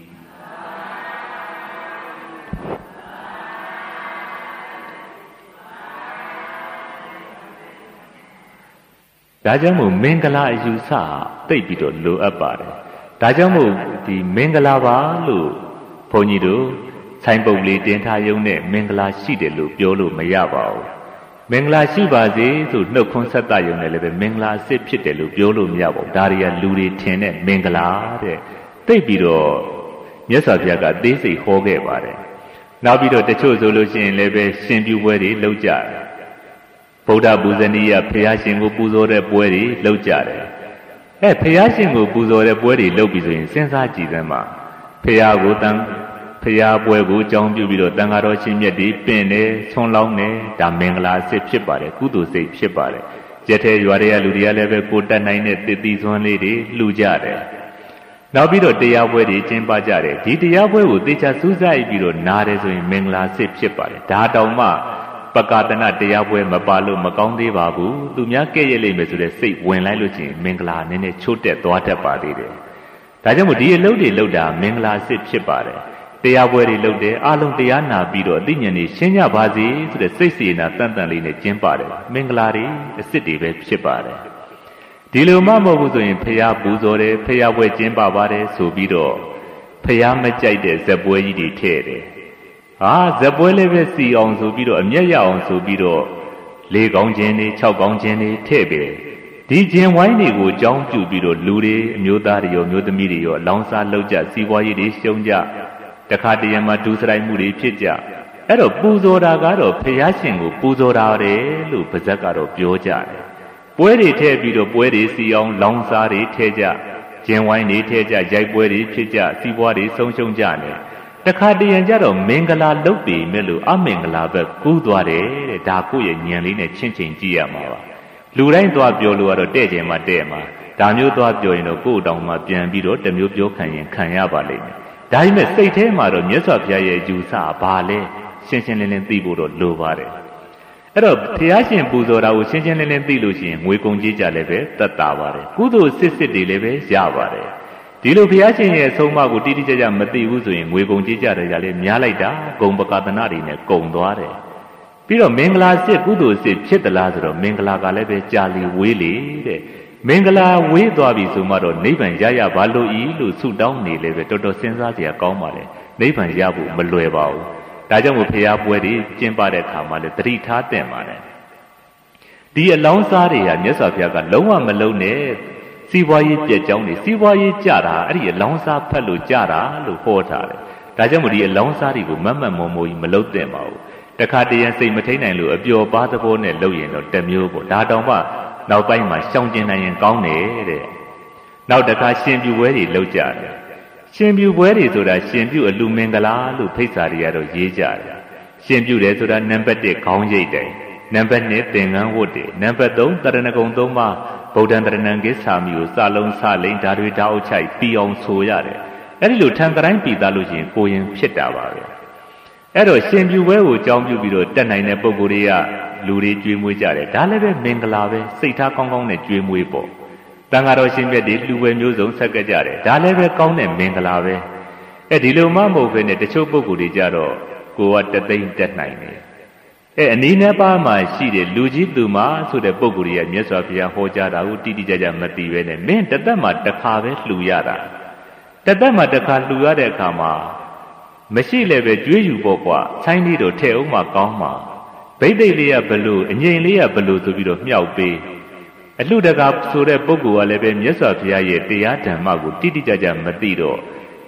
ဒါကြောင့်မို့မင်္ဂလာအယူဆသိပ်ပြီးတော့လိုအပ်ပါတယ်ဒါကြောင့်မို့ဒီမင်္ဂလာပါလို့ဘုန်းကြီးတို့ဆိုင်ပုတ်လေးတင်ထားရုံနဲ့မင်္ဂလာရှိတယ်လို့ပြောလို့မရပါဘူးမင်္ဂလာရှိပါစေဆိုနှုတ်ခွန်းဆက်တရုံနဲ့လည်းပဲမင်္ဂလာအစ်စ်ဖြစ်တယ်လို့ပြောလို့မရပါဘူးဒါတွေကလူတွေထင်တဲ့မင်္ဂလာတဲ့သိပ်ပြီးတော့မြတ်စွာဘုရားကသေးစိတ်ဟောခဲ့ပါတယ်နောက်ပြီးတော့တချို့ဆိုလို့ရှိရင်လည်းပဲရှင်ပြုပွဲတွေလုပ်ကြတယ်ဗုဒ္ဓပူဇနီးရဘုရားရှင်ကိုပူဇော်တဲ့ပွဲတွေလုပ်ကြတယ်အဲဘုရားရှင်ကိုပူဇော်တဲ့ပွဲတွေလုပ်ပြီးဆိုရင်စဉ်းစားကြည့်သမ်းပါဘုရားကိုတန်ဘုရားပွဲကိုအကြောင်းပြုပြီးတော့တန်ဃာတော်ရှင်မြတ်တွေပင့်တယ်ဆွမ်းလောင်းတယ်ဒါမင်္ဂလာအစစ်ဖြစ်ပါတယ်ကုသိုလ်စိတ်ဖြစ်ပါတယ်ရထဲရွာတွေကလူတွေကလည်းပဲကိုတတ်နိုင်တဲ့တည်တည်စွမ်းလေးတွေလှူကြတယ်နောက်ပြီးတော့တရားပွဲတွေကျင်းပကြတယ်ဒီတရားပွဲကိုသေချာစူးစိုက်ပြီးတော့နားတယ်ဆိုရင်မင်္ဂလာအစစ်ဖြစ်ပါတယ်ဒါတောင်မှပကာတနာတရားပွဲမပါလို့မကောင်းသေးပါဘူးသူများကဲ့ရဲ့လိမ့်မယ်ဆိုတဲ့စိတ်ဝင်လိုက်လို့ချင်းမင်္ဂလာနည်းနည်းချိုးတက်သွားတတ်ပါသေးတယ်ဒါကြောင့်မို့ဒီအလုပ်တွေလုပ်တာမင်္ဂလာအစစ်ဖြစ်ပါတယ်တရားပွဲတွေလုပ်တယ်အလုံးတရားနာပြီးတော့အသိဉာဏ်တွေရှင်းကြပါစေဆိုတဲ့စိတ်စေနာတန်တန်လေးနဲ့ကျင်းပါတယ်မင်္ဂလာတွေအစစ်တွေပဲဖြစ်ပါတယ်ဒီလိုမှမဟုတ်ဘူးဆိုရင်ဖရာပူဇော်တယ်ဖရာပွဲကျင်းပပါတယ်ဆိုပြီးတော့ဖရာမကြိုက်တဲ့ဇက်ပွဲကြီးတွေထည့်တယ်ဟာဇက်ပွဲလေးပဲစီအောင်ဆိုပြီးတော့အမျက်ရအောင်ဆိုပြီးတော့လေးကောင်းခြင်းတွေ၆ကောင်းခြင်းတွေထည့်ပဲဒီကျင်ဝိုင်းတွေကိုအကြောင်းပြုပြီးတော့လူတွေအမျိုးသားတွေရောမျိုးသမီးတွေရောအလောင်းစားလုပ်ကြစီးပွားရေးတွေရှုံးကြတခါတရံမှာဒုစရိုက်မှုတွေဖြစ်ကြအဲ့တော့ပူဇော်တာကတော့ဘုရားရှင်ကိုပူဇော်တာတယ်လို့ပါဇက်ကတော့ပြောကြတယ်ပွဲတွေထည့်ပြီးတော့ပွဲတွေစီအောင်လောင်းစားတွေထည့်ကြကျင်ဝိုင်းတွေထည့်ကြရိုက်ပွဲတွေဖြစ်ကြစီးပွားတွေဆုံးရှုံးကြတယ်တခါတရံကြတော့မင်္ဂလာလုပ်ပြီမဲ့လို့အမင်္ဂလာပဲကူးသွားတယ်တဲ့ဒါကိုယ့်ရဲ့ဉာဏ်လေးနဲ့ချင့်ချိန်ကြည့်ရမှာပါလူတိုင်းသွားပြောလို့ကတော့တဲ့ကျင်မှာတဲ့မှာဒါမျိုးသွားပြောရင်တော့ကိုယ့်တောင်မှပြန်ပြီးတော့တမျိုးပြောခံရင်ခံရပါလိမ့်မယ်ဒါပေမဲ့စိတ်ထဲမှာတော့မြတ်စွာဘုရားရဲ့ယူဆဘာလဲရှင်းရှင်းလင်းလင်းသိဖို့တော့လိုပါတယ်အဲ့တော့ဘုရားရှင်ပူဇော်တာကိုရှင်းရှင်းလင်းလင်းသိလို့ရှိရင်ငွေကုန်ကြေးကြလည်းပဲတတ်တာပါတယ်ကုသိုလ်စစ်စစ်တွေလည်းပဲရပါတယ်ဒီလိုဘုရားရှင်ရဲ့အဆုံးအမကိုတိတိကျကျမသိဘူးဆိုရင်ငွေကုန်ကြေးကြတယ်ကြလည်းများလိုက်တာဂုံပကာသနာတွေနဲ့ကုန်သွားတယ်ပြီးတော့မင်္ဂလာစစ်ကုသိုလ်စစ်ဖြစ်သလားဆိုတော့မင်္ဂလာကလည်းပဲကြာလီဝေးလေတဲ့မင်္ဂလာဝေးသွားပြီဆိုမှတော့နိဗ္ဗာန်ရရပါလို့ဤလို့ဆုတောင်းနေလေပဲတော်တော်စဉ်းစားစရာကောင်းပါလေနိဗ္ဗာန်ရဖို့မလွယ်ပါဘူးဒါကြောင့်မို့ဖရာပွဲတွေကျင်းပတဲ့အခါမှာလည်းသတိထားသင့်ပါတယ်ဒီအလောင်းစားတွေကမြတ်စွာဘုရားကလုံးဝမလုံးနဲ့စီးပွားရေးပြက်ကြောင်းတွေစီးပွားရေးကြတာအဲ့ဒီအလောင်းစားဖက်လို့ကြတာလို့ဟောထားတယ်ဒါကြောင့်မို့ဒီအလောင်းစားတွေကိုမတ်မတ်မော်မော်ကြီးမလုံးသင့်ပါဘူးတခါတရံစိတ်မထိန်နိုင်လို့အပျော်ပါသဘောနဲ့လုပ်ရင်တော့တမျိုးပေါ့ဒါတောင်မှနောက်ပိုင်းမှာရှောင်ကျင်နိုင်ရင်ကောင်းတယ်တဲ့နောက်တစ်ခါရှင်ပြုပွဲတွေလုပ်ကြတယ်ရှင်ပြုပွဲတွေဆိုတာရှင်ပြုအလူမင်္ဂလာလို့ဖိတ်စာတွေကတော့ရေးကြတယ်ရှင်ပြုတယ်ဆိုတာနံပါတ်တစ်ခေါင်းရိပ်တယ်နံပါတ်နှစ်သင်္ကန်းဝတ်တယ်နံပါတ်သုံးတရဏဂုံသုံးပါးဗုဒ္ဓံတရဏံကိစ္ဆာမိကိုစလုံးစလိန်ဓာတွေဓာအုပ်ချိုက်ပြီးအောင်ဆိုရတယ်အဲ့ဒီလိုထံကတိုင်းပြီးသားလို့ရှိရင်ကိုရင်ဖြစ်တာပါပဲအဲ့တော့ရှင်ပြုပွဲကိုအကြောင်းပြုပြီးတော့တက်နိုင်တဲ့ပုံကိုယ်တွေကလူတွေကြွေးမွေးကြတယ်ဒါလည်းပဲမင်္ဂလာပဲစိတ်ထားကောင်းကောင်းနဲ့ကြွေးမွေးပေါ့တန်ဃာတော်ရှင်မြတ်တွေလူပဲမျိုးစုံဆက်ကြကြတယ်ဒါလည်းပဲကောင်းတဲ့မင်္ဂလာပဲအဲဒီလိုမှမဟုတ်ဘဲနဲ့တချို့ပုဂ္ဂိုလ်တွေကြတော့ကိုကတသိမ့်တက်နိုင်တယ်အဲအနည်းနဲ့ပါမှရှိတယ်လူကြီးသူမဆိုတဲ့ပုဂ္ဂိုလ်တွေကမြတ်စွာဘုရားဟောကြားတာကိုတိတိကျကျမသိပဲနဲ့မင်းတသက်မှတစ်ခါပဲလှူရတာတသက်မှတစ်ခါလှူရတဲ့အခါမှာမရှိလည်းပဲကြွေးယူပေါ့ကွာဆိုင်းလေးတော့ထဲအောင်မှကောင်းမှာဗိသိက်လေးကဘလို့အငြိမ်လေးကဘလို့ဆိုပြီးတော့မြောက်ပေးအလှတကာဆိုတဲ့ပုဂ္ဂိုလ်ကလည်းပဲမြတ်စွာဘုရားရဲ့တရားဓမ္မကိုတိတိကျကျမသိတော့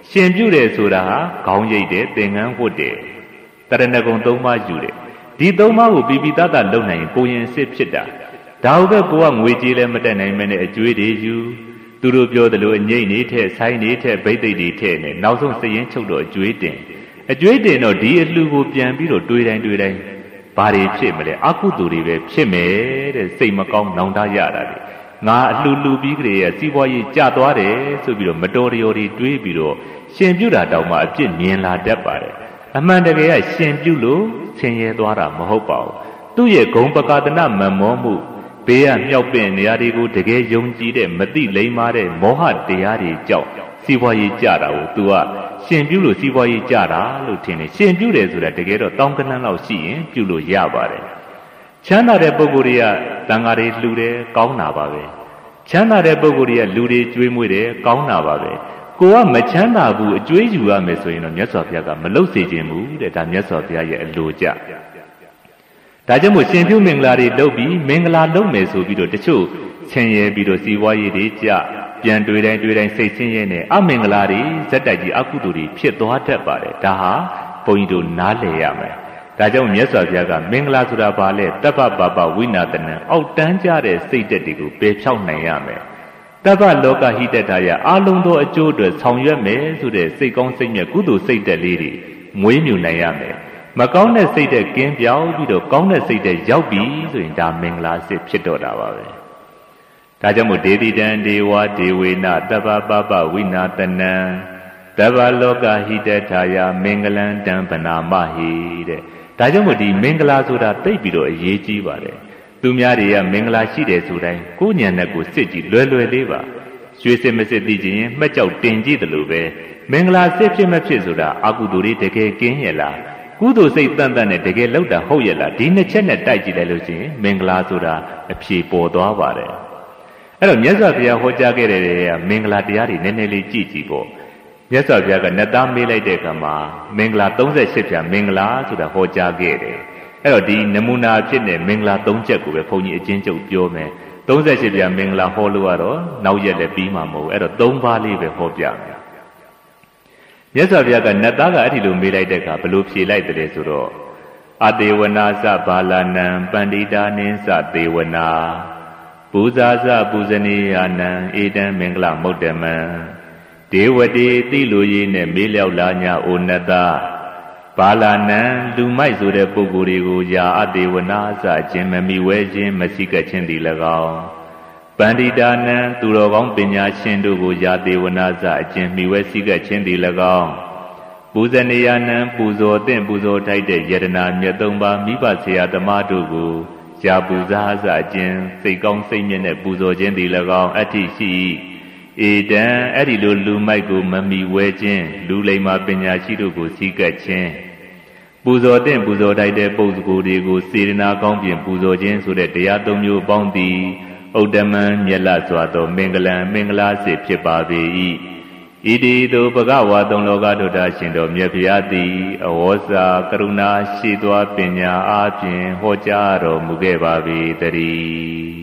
ရှင်ပြုတယ်ဆိုတာဟာခေါင်းရိပ်တယ်သင်္ကန်းဝတ်တယ်တရဏဂုံသုံးပါးယူတယ်ဒီသုံးပါးကိုပြပြတတ်တတ်လုပ်နိုင်ရင်ကိုရင်စစ်ဖြစ်တာဒါဟုတ်ပဲကိုကငွေကြေးလည်းမတက်နိုင်မနဲ့အကျွေးတွေယူသူတို့ပြောသလိုအငိမ့်နေထဲဆိုင်းနေထဲဗိတ်သိက်တွေထဲနဲ့နောက်ဆုံးစရင်ချုပ်တော့အကျွေးတင်အကျွေးတင်တော့ဒီအလှကိုပြန်ပြီးတော့တွေးတိုင်းတွေးတိုင်းဘာတွေဖြစ်မလဲအကုသိုလ်တွေပဲဖြစ်မယ်တဲ့စိတ်မကောင်းနောင်တရတာလေငါအလှလူပြီးကြရဲ့စီးပွားရေးကျသွားတယ်ဆိုပြီးတော့မတော်တရော်တွေတွေးပြီးတော့ရှင်ပြုတာတောင်မှအပြစ်မြင်လာတတ်ပါတယ်အမှန်တကယ်ကရှင်ပြုလို့ဆင်းရဲသွားတာမဟုတ်ပါဘူးသူ့ရဲ့ဂုံပကာဒနာမမောမှုဘေးကမြောက်ပင်နေရာတွေကိုတကယ်ယုံကြည်တဲ့မသိလိမ္မာတဲ့မောဟတရားတွေကြောင့်စီးပွားရေးကျတာကို तू ကရှင်ပြုလို့စီးပွားရေးကျတာလို့ထင်တယ်ရှင်ပြုတယ်ဆိုတာတကယ်တော့တောင်းကနန်းလောက်ရှိရင်ပြုလို့ရပါတယ်ချမ်းသာတဲ့ပုဂ္ဂိုလ်တွေကတန်ဃာတွေလှူတယ်ကောင်းတာပါပဲချမ်းသာတဲ့ပုဂ္ဂိုလ်တွေကလူတွေကျွေးမွေးတယ်ကောင်းတာပါပဲကိုကမချမ်းသာဘူးအကျွေးယူရမယ်ဆိုရင်တော့မြတ်စွာဘုရားကမလုပ်စေခြင်းဘူးတဲ့ဒါမြတ်စွာဘုရားရဲ့အလိုကြဒါကြောင့်မို့ရှင်ပြုမင်္ဂလာတွေလုပ်ပြီးမင်္ဂလာလုပ်မယ်ဆိုပြီးတော့တချို့ဆင်းရဲပြီးတော့စီးပွားရေးတွေကြပြန်တွေးတိုင်းတွေးတိုင်းစိတ်ဆင်းရဲနေအမင်္ဂလာတွေဇက်တိုက်ကြီးအကုသိုလ်တွေဖြစ်သွားတတ်ပါတယ်ဒါဟာဘုန်းကြီးတို့နားလည်ရမယ်ဒါကြောင့်မြတ်စွာဘုရားကမင်္ဂလာဆိုတာဘာလဲတပ္ပပပဝိနာတနံအောက်တန်းကြတဲ့စိတ်တက်တွေကိုပယ်ဖြောက်နိုင်ရမယ်တပ္ပလောကဟိတတယအာလုံးသောအကျိုးအတွက်ဆောင်ရွက်မယ်ဆိုတဲ့စိတ်ကောင်းစိတ်မြတ်ကုသိုလ်စိတ်တက်လေးတွေမွေးမြူနိုင်ရမယ်မကောင်းတဲ့စိတ်တက်ကင်းပြောင်းပြီးတော့ကောင်းတဲ့စိတ်တက်ရောက်ပြီဆိုရင်ဒါမင်္ဂလာစစ်ဖြစ်တော့တာပါပဲဒါကြောင့်မို့ဒေတိတံဒေဝဒေဝေနတပ္ပပပဝိနာတနံတပ္ပလောကဟိတထာယမင်္ဂလံတံဗနာမဟိတဲ့ဒါကြောင့်မို့ဒီမင်္ဂလာဆိုတာသိပြီးတော့အရေးကြီးပါတယ်သူများတွေကမင်္ဂလာရှိတယ်ဆိုတိုင်းကိုယ်ဉာဏ်နဲ့ကိုစစ်ကြည့်လွယ်လွယ်လေးပါရွှေစစ်မစစ်သိခြင်းမှတ်ကြောက်တင်ကြည့်တယ်လို့ပဲမင်္ဂလာစစ်ဖြစ်မဖြစ်ဆိုတာအကုသိုလ်တွေတကယ်ကင်းရဲ့လားကုသိုလ်စိတ်တန်တန်နဲ့တကယ်လောက်တာဟုတ်ရဲ့လားဒီနှစ်ချက်နဲ့တိုက်ကြည့်လိုက်လို့ရှိရင်မင်္ဂလာဆိုတာအဖြေပေါ်သွားပါတယ်အဲ့တော့မြတ်စွာဘုရားဟောကြားခဲ့တဲ့မင်္ဂလာတရားတွေနည်းနည်းလေးကြည့်ကြည့်ပေါ့မြတ်စွာဘုရားကနတ်သားမေးလိုက်တဲ့အခါမှာမင်္ဂလာသုံးဆယ့်ရှစ်ဖြာမင်္ဂလာဆိုတာဟောကြားခဲ့တယ်အဲ့တော့ဒီနမူနာဖြစ်တဲ့မင်္ဂလာသုံးချက်ကိုပဲဘုန်းကြီးအချင်းချုပ်ပြောမယ်သုံးဆယ့်ရှစ်ဖြာမင်္ဂလာဟောလို့ကတော့နောက်ရက်လည်းပြီးမှာမဟုတ်ဘူးအဲ့တော့သုံးပါးလေးပဲဟောပြမယ်မြတ်စွာဘုရားကနတ်သားကအဲ့ဒီလိုမေးလိုက်တဲ့အခါဘယ်လိုဖြေလိုက်တယ်ဆိုတော့အတေဝနာသဘာလနံပန္တိတာနိသသေဝနာပူဇာသပူဇနီယာနံဧတံမင်္ဂလမုဒ္ဓမံဒေဝတိတိလူကြီးနဲ့မေးလျောက်လာညာအိုနတဘာလနံလူမိုက်ဆိုတဲ့ပုဂ္ဂိုလ်တွေကိုယာအတေဝနာအစခြင်းမမီဝဲခြင်းမရှိကခြင်းသည်၎င်းပန္တိတာနံသူတော်ကောင်းပညာရှင်တို့ကိုယာတေဝနာစအခြင်းမိဝဲရှိကခြင်းသည်၎င်းပူဇနီယာနံပူဇော်သင့်ပူဇော်ထိုက်တဲ့ယတနာမြတ်သုံးပါးမိဘဆရာသမားတို့ကိုယာပူဇာအစခြင်းစိတ်ကောင်းစိတ်မြတ်နဲ့ပူဇော်ခြင်းသည်၎င်းအဋ္ဌိရှိဧတံအဲ့ဒီလိုလူမိုက်ကိုမမီဝဲခြင်းလူလိမ္မာပညာရှိတို့ကိုစီးကပ်ခြင်းပူဇော်တဲ့ပူဇော်တိုက်တဲ့ပုဂ္ဂိုလ်တွေကိုစေတနာကောင်းပြင်ပူဇော်ခြင်းဆိုတဲ့တရားသုံးမျိုးပေါင်းသည်ဥဒ္ဓမံမြတ်လစွာသောမင်္ဂလံမင်္ဂလာစစ်ဖြစ်ပါပေ၏ဣတိတောဘဂဝါသုံးလောကဒုဒ္ဒရှင်တော်မြတ်ဗျာသည်အဝေါစာကရုဏာရှိသောပညာအားဖြင့်ဟောကြားတော်မူခဲ့ပါပေတည်း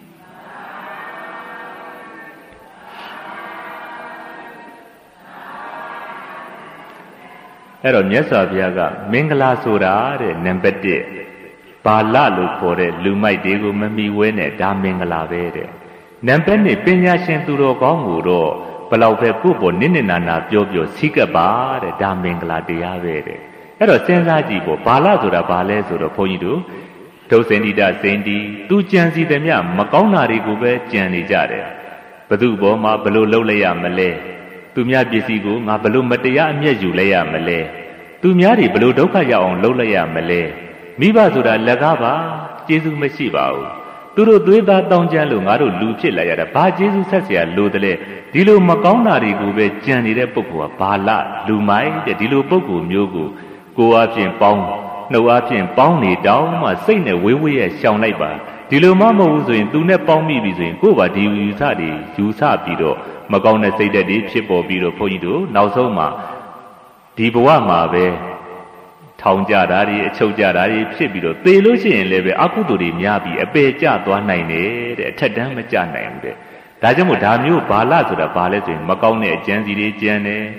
အဲ့တော့မြတ်စွာဘုရားကမင်္ဂလာဆိုတာတဲ့နံပါတ်တစ်ဘာလလို့ခေါ်တဲ့လူမိုက်တွေကိုမမီဝဲနဲ့ဒါမင်္ဂလာပဲတဲ့နံပါတ်နှစ်ပညာရှင်သူတော်ကောင်းကိုတော့ဘလောက်ပဲကိုယ့်ပေါ်နစ်နစ်နာနာပြောပြောစီးကပ်ပါတဲ့ဒါမင်္ဂလာတရားပဲတဲ့အဲ့တော့စဉ်းစားကြည့်ပေါ့ဘာလဆိုတာဘာလဲဆိုတော့ဘုန်းကြီးတို့ဒုစင်တိတစိန်တီသူကြံစီသည်မြမကောင်းတာတွေကိုပဲကြံနေကြတယ်ဘသူဘောမှာဘလို့လှုပ်လိုက်ရမလဲသူများပစ္စည်းကိုငါဘလို့မတရားအမျက်ယူလိုက်ရမလဲသူများတွေဘလို့ဒုက္ခရောက်အောင်လှုပ်လိုက်ရမလဲမိဘဆိုတာလက်ကားပါကျေးဇူးမရှိပါဘူးသူတို့သွေးသားတောင်းကြမ်းလို့ငါတို့လူဖြစ်လာရတာဘာကျေးဇူးဆက်เสียလို့တလဲဒီလိုမကောင်းတာတွေကိုပဲကြံနေတဲ့ပုဂ္ဂိုလ်ကဘာလလူမိုက်တဲ့ဒီလိုပုဂ္ဂိုလ်မျိုးကိုကိုယ်အချင်းပေါင်းနှုတ်အချင်းပေါင်းနေတောင်းမှစိတ်နဲ့ဝေးဝေးရဲ့ရှောင်လိုက်ပါဒီလိုမှမဟုတ်ဘူးဆိုရင်သူနဲ့ပေါင်းမိပြီဆိုရင်ကိုယ်ပါဒီယူဆတွေယူဆပြီးတော့မကောင်းတဲ့စိတ်ဓာတ်တွေဖြစ်ပေါ်ပြီးတော့ဘုန်းကြီးတို့နောက်ဆုံးမှာဒီဘဝမှာပဲထောင်ကြတာတွေအချုပ်ကြတာတွေဖြစ်ပြီးတော့သေလို့ရှိရင်လည်းပဲအကုသိုလ်တွေများပြီးအပေကျသွားနိုင်တယ်တဲ့အထက်တန်းမကျနိုင်ဘူးတဲ့ဒါကြောင့်မို့ဒါမျိုးဘာလဆိုတာဘာလဲဆိုရင်မကောင်းတဲ့အကျဉ်းစီတွေကျန်တယ်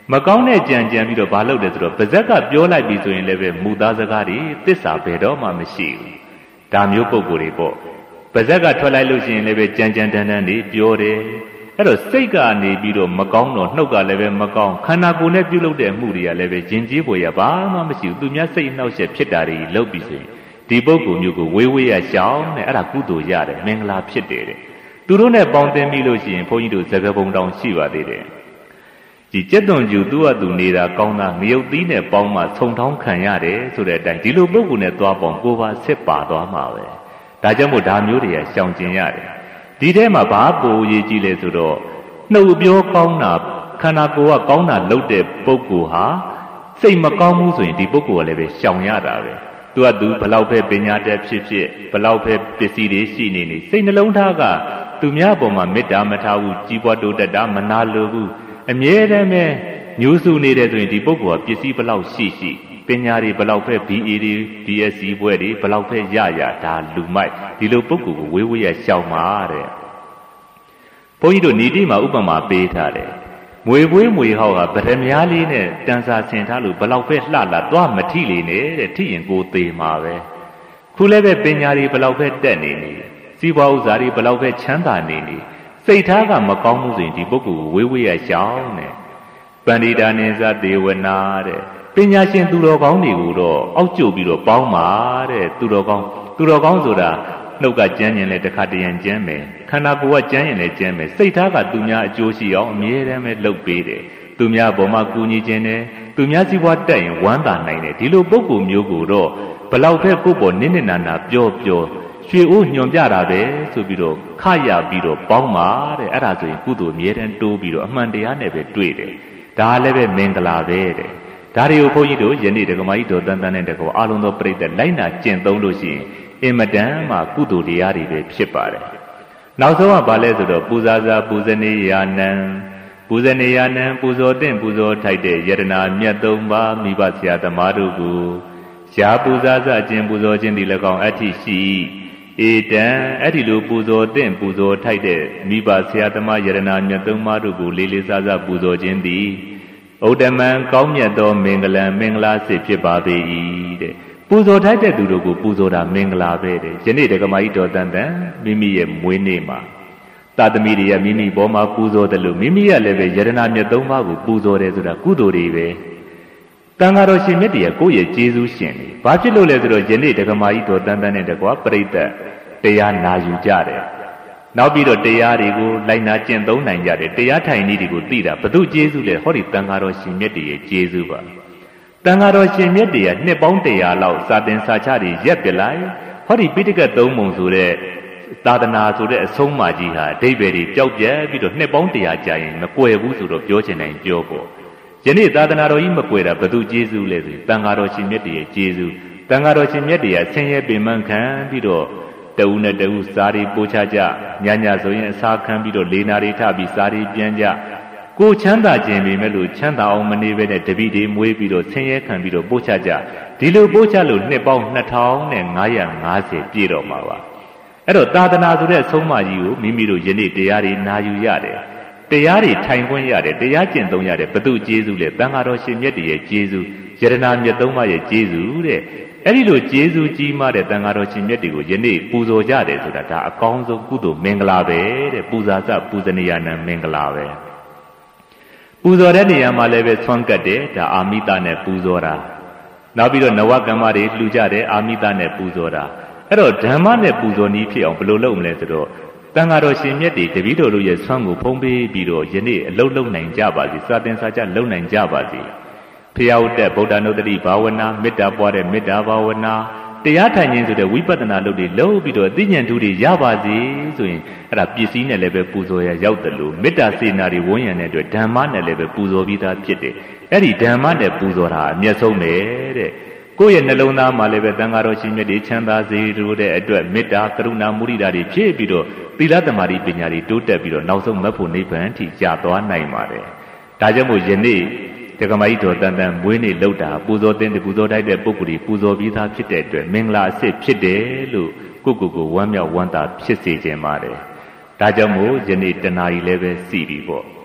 မကောင်းတဲ့ကြံကြံပြီးတော့ဘာလုပ်တယ်ဆိုတော့ပါဇက်ကပြောလိုက်ပြီဆိုရင်လည်းပဲမူသားစကားတွေသစ္စာဘယ်တော့မှမရှိဘူးဒါမျိုးပုံကိုယ်တွေပေါ့ပါဇက်ကထွက်လိုက်လို့ရှိရင်လည်းပဲကြံကြံတန်းတန်းတွေပြောတယ်အဲ့တော့စိတ်ကနေပြီးတော့မကောင်းတော့နှုတ်ကလည်းပဲမကောင်းခန္ဓာကိုယ်နဲ့ပြုလုပ်တဲ့အမှုတွေကလည်းပဲယဉ်ကျေးပွေရဘာမှမရှိဘူးသူများစိတ်နှောက်ယှက်ဖြစ်တာတွေလုပ်ပြီးဆိုရင်ဒီပုဂ္ဂိုလ်မျိုးကိုဝေးဝေးရရှောင်းတဲ့အဲ့ဒါကုသိုလ်ရတယ်မင်္ဂလာဖြစ်တယ်တဲ့သူတို့နဲ့ပေါင်းတင်ပြီးလို့ရှိရင်ဘုန်းကြီးတို့ဇဂပုံတောင်ရှိပါသေးတယ်ဒီကျက်သွန်ကျူသူ့အတူနေတာကောင်းတာငရုတ်သီးနဲ့ပေါင်းမှခြုံထောင်းခံရတယ်ဆိုတဲ့အတိုင်းဒီလိုပုဂ္ဂိုလ်နဲ့သွားပေါင်းကိုယ်ပါစစ်ပါသွားမှာပဲဒါကြောင့်မို့ဒါမျိုးတွေကရှောင်ကျင်ရတယ်ဒီထဲမှာဘာပူရေးကြည့်လဲဆိုတော့နှုတ်ပြောကောင်းတာခန္ဓာကိုယ်ကကောင်းတာလုပ်တဲ့ပုဂ္ဂိုလ်ဟာစိတ်မကောင်းဘူးဆိုရင်ဒီပုဂ္ဂိုလ်ကလည်းပဲရှောင်ရတာပဲသူကသူဘလောက်ပဲပညာတတ်ဖြစ်ဖြစ်ဘလောက်ပဲပစ္စည်းတွေရှိနေနေစိတ်နှလုံးသားကသူများပေါ်မှာမေတ္တာမထားဘူးကြီးပွားတိုးတက်တာမနာလိုဘူးအမြဲတမ်းပဲညှိုးဆူနေတယ်ဆိုရင်ဒီပုဂ္ဂိုလ်ကပစ္စည်းဘလောက်ရှိရှိပညာတွေဘလောက်ပဲ ဘီ အေ တွေ ဘီ အက်စ စီ ဘွဲတွေဘလောက်ပဲရရဒါလူမိုက်ဒီလိုပုဂ္ဂိုလ်ကိုဝေးဝေးရရှောင်ပါတဲ့ဘုန်းကြီးတို့ဏီတိမှာဥပမာပေးထားတယ်မွေပွေးမွေဟောက်ကဗရမ ्या လေးနဲ့တန်စာဆင်ထားလို့ဘလောက်ပဲလှလာသွားမထိလေနဲ့တဲ့ထိရင်ကိုသေးမှာပဲခုလည်းပဲပညာတွေဘလောက်ပဲတက်နေနေစီးပွားဥစ္စာတွေဘလောက်ပဲချမ်းသာနေနေစိတ်ထားကမကောင်းမှုဆိုရင်ဒီပုဂ္ဂိုလ်ကိုဝေးဝေးရရှောင်းတဲ့ပန္တိတာနိသသေဝနာတဲ့ပညာရှင်သူတော်ကောင်းတွေကိုတော့အောက်ကျုပ်ပြီးတော့ပေါင်းပါတဲ့သူတော်ကောင်းသူတော်ကောင်းဆိုတာနှုတ်ကကြမ်းရင်လည်းတစ်ခါတရံကြမ်းမယ်ခန္ဓာကိုယ်ကကြမ်းရင်လည်းကြမ်းမယ်စိတ်ထားကသူများအကျိုးရှိအောင်အမြဲတမ်းပဲလုပ်ပေးတယ်သူများဘောမှာကူညီခြင်းနဲ့သူများစီးပွားတက်ရင်ဝမ်းသာနိုင်တယ်ဒီလိုပုဂ္ဂိုလ်မျိုးကိုတော့ဘလောက်ပဲကိုယ့်ပေါ်နစ်နစ်နာနာပြောပြောရွှေအိုးညွန်ပြတာပဲဆိုပြီးတော့ခရပြီးတော့ပေါင်းပါတဲ့အဲ့ဒါဆိုရင်ကုသိုလ်အမြဲတမ်းတိုးပြီးတော့အမှန်တရားနဲ့ပဲတွေ့တယ်ဒါလည်းပဲမင်္ဂလာပဲတဲ့ဒါတွေကိုဘုန်းကြီးတို့ယနေ့ဒကမာကြီးတော်တန်တန်နဲ့တကောအားလုံးသောပြိတ္တလိုက်နာကျင့်သုံးလို့ရှိရင်အင်မတန်မှကုသိုလ်တရားတွေပဲဖြစ်ပါတယ်နောက်ဆုံးကဘာလဲဆိုတော့ပူဇာစာပူဇနေယာနံပူဇနေယာနံပူဇော်တဲ့ပူဇော်ထိုက်တဲ့ယတနာမြတ်သုံးပါးမိဘဆရာသမားတို့ကိုရှားပူဇာစအခြင်းပူဇော်ခြင်းဒီ၎င်းအဋ္ဌိရှိဧတံအဲ့ဒီလိုပူဇော်တဲ့ပူဇော်ထိုက်တဲ့မိဘဆရာသမားယတနာမြတ်သုံးပါးတို့ကိုလေးလေးစားစားပူဇော်ခြင်းသည်ဥဒ္ဓမံကောင်းမြတ်သောမင်္ဂလံမင်္ဂလာစစ်ဖြစ်ပါပေ၏တဲ့ပူဇော်ထိုက်တဲ့သူတို့ကိုပူဇော်တာမင်္ဂလာပဲတဲ့ယနေ့ဒကမာကြီးတော်တန်တန်မိမိရဲ့မွေးနေ့မှာသာသမီတွေကမိမိဘောမှာပူဇော်တယ်လို့မိမိကလည်းပဲယရဏမြတ်သုံးပါးကိုပူဇော်တယ်ဆိုတာကုသိုလ်တွေပဲတန်ဃာတော်ရှင်မြတ်တွေကကိုယ့်ရဲ့ကျေးဇူးရှင်တွေဘာဖြစ်လို့လဲဆိုတော့ယနေ့ဒကမာကြီးတော်တန်တန်နဲ့တကွာပြိတ္တတရားနာယူကြတယ်နောက်ပြီးတော့တရားတွေကိုလိုက်နာကျင့်သုံးနိုင်ကြတယ်တရားထိုင်နည်းတွေကိုသိတာဘု து ကျေးဇူးလဲဟောဒီတန်ဃာတော်ရှင်မြတ်တွေရဲ့ကျေးဇူးပါတန်ဃာတော်ရှင်မြတ်တွေကနှစ်ပေါင်းတရာလောက်စာသင်စာချတွေရက်ပြလိုက်ဟောဒီပိဋကတ်သုံးပုံဆိုတဲ့သာသနာဆိုတဲ့အဆုံးအမကြီးဟာအဓိပ္ပာယ်တွေပျောက်ပြဲပြီးတော့နှစ်ပေါင်းတရာကြာရင်မကွယ်ဘူးဆိုတော့ပြောချင်တိုင်းပြောပေါ့ယနေ့သာသနာတော်ကြီးမကွယ်တာဘု து ကျေးဇူးလဲဆိုတန်ဃာတော်ရှင်မြတ်တွေရဲ့ကျေးဇူးတန်ဃာတော်ရှင်မြတ်တွေကဆင်းရဲပင်ပန်းခံပြီးတော့တဦးနဲ့တဦးစားရီပို့ချကြညညဆိုရင်အစာခံပြီးတော့လေနာရီထပြီးစားရီပြန်ကြကိုချမ်းသာခြင်းပေမဲ့လို့ချမ်းသာအောင်မနေပဲနဲ့တပိတွေမွေးပြီးတော့ဆင်းရဲခံပြီးတော့ပို့ချကြဒီလိုပို့ချလို့နှစ်ပေါင်းနှစ်ထောင်နဲ့ငါးရာငါးဆယ်ပြည့်တော့မှာပါအဲ့တော့သာသနာဆိုတဲ့အဆုံးအမကြီးကိုမိမိတို့ယနေ့တရားတွေနာယူရတယ်တရားတွေထိုင်ခွင့်ရတယ်တရားကျင့်သုံးရတယ်ဘု து ကျေးဇူးလေတန်ဃာတော်ရှင်မြတ်တွေရဲ့ကျေးဇူးယရဏမြတ်သုံးပါးရဲ့ကျေးဇူးတဲ့အဲ့ဒီလိုကျေးဇူးကြီးမားတဲ့တန်ဃာတော်ရှင်မြတ်တွေကိုယနေ့ပူဇော်ကြတယ်ဆိုတာဒါအကောင်းဆုံးကုသိုလ်မင်္ဂလာပဲတဲ့ပူဇာစပူဇနေယနာမင်္ဂလာပဲပူဇော်တဲ့နေရာမှာလည်းပဲဆွမ်းကတ်တယ်ဒါအာမိတနဲ့ပူဇော်တာနောက်ပြီးတော့နဝကမ္မတွေလှူကြတယ်အာမိတနဲ့ပူဇော်တာအဲ့တော့ဓမ္မနဲ့ပူဇော်နည်းဖြစ်အောင်ဘယ်လိုလုပ်မလဲဆိုတော့တန်ဃာတော်ရှင်မြတ်တွေတပည့်တော်တို့ရဲ့ဆွမ်းကိုဖုံးပေးပြီးတော့ယနေ့အလုံးလုံးနိုင်ကြပါစေစာသင်စာချလုံနိုင်ကြပါစေဖျားဥတ္တဗုဒ္ဓနုတ္တိဘာဝနာမေတ္တာပွားတဲ့မေတ္တာဘာဝနာတရားထိုင်ခြင်းဆိုတဲ့ဝိပဿနာလုပ်တွေလုပ်ပြီးတော့အသိဉာဏ်ဓုတွေရပါစေဆိုရင်အဲ့ဒါပစ္စည်းနဲ့လည်းပဲပူဇော်ရရောက်တယ်လို့မေတ္တာစေနာတွေဝန်းရံတဲ့အတွက်ဓမ္မနဲ့လည်းပဲပူဇော်ပြီးသားဖြစ်တယ်အဲ့ဒီဓမ္မနဲ့ပူဇော်တာအမျက်ဆုံးပဲတဲ့ကိုယ့်ရဲ့နှလုံးသားမှာလည်းပဲတန်ဃာတော်ရှင်မြတ်တွေချမ်းသာစေတို့တဲ့အတွက်မေတ္တာကရုဏာမုဒိတာတွေဖြည့်ပြီးတော့သီလသမารိပညာတွေတိုးတက်ပြီးတော့နောက်ဆုံးမတ်ဖို့နိဗ္ဗာန်ထိကြာသွားနိုင်ပါတယ်ဒါကြောင့်မို့ယနေ့ဒကမာကြီးတော်တန်တန်မွေးနေ့လောက်တာပူဇော်တဲ့ပူဇော်တိုက်တဲ့ပုဂ္ဂိုလ်တွေပူဇော်ပြီးသားဖြစ်တဲ့အတွက်မင်္ဂလာအစစ်ဖြစ်တယ်လို့ကိုကိုကိုဝမ်းမြောက်ဝမ်းသာဖြစ်စေခြင်းပါတယ်ဒါကြောင့်မို့ယနေ့တဏှာကြီးလည်းပဲစီပြီပေါ့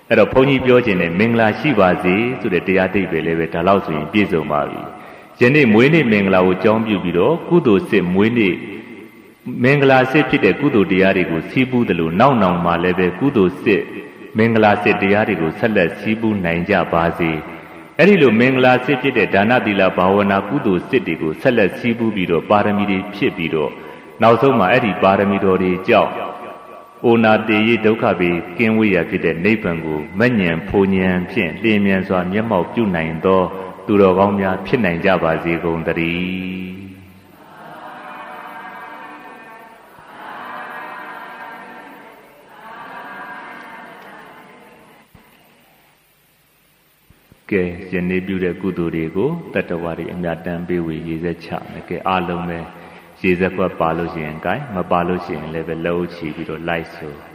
အဲ့တော့ဘုန်းကြီးပြောခြင်းနဲ့မင်္ဂလာရှိပါစေဆိုတဲ့တရားသိပဲလည်းပဲဒါလောက်ဆိုရင်ပြည့်စုံပါပြီယနေ့မွေးနေ့မင်္ဂလာကိုကြောင်းပြုပြီးတော့ကုသိုလ်စစ်မွေးနေ့မင်္ဂလာစစ်ဖြစ်တဲ့ကုသိုလ်တရားတွေကိုစီးပူးတယ်လို့နောက်နောက်မှာလည်းပဲကုသိုလ်စစ်မင်္ဂလာစစ်တရားတွေကိုဆက်လက်စီးပူးနိုင်ကြပါစေအဲ့ဒီလိုမင်္ဂလာစစ်ဖြစ်တဲ့ဒါနသီလဘာဝနာကုသိုလ်စစ်တွေကိုဆက်လက်စီးပူးပြီးတော့ပါရမီတွေဖြစ်ပြီးတော့နောက်ဆုံးမှာအဲ့ဒီပါရမီတော်တွေကြောင့်အိုနာတေယဒုက္ခပေကင်းဝေးရဖြစ်တဲ့နိဗ္ဗာန်ကိုမဉ္ဇဉ်ဖူဉ္ဇဉ်ဖြင့်လျင်မြန်စွာမျက်မှောက်ပြုနိုင်သောသူတော်ကောင်းများဖြစ်နိုင်ကြပါစေကုန်သတည်းကဲယနေ့ပြုတဲ့ကုသိုလ်တွေကိုတတ္တဝါတွေအမြတ်တမ်းပေးဝေရည်စက်ချမယ်ကဲအားလုံးပဲရည်စက်ကွက်ပါလို့ရှိရင် gain မပါလို့ရှိရင်လည်းပဲလှုပ်ချပြီးတော့လိုက်ဆို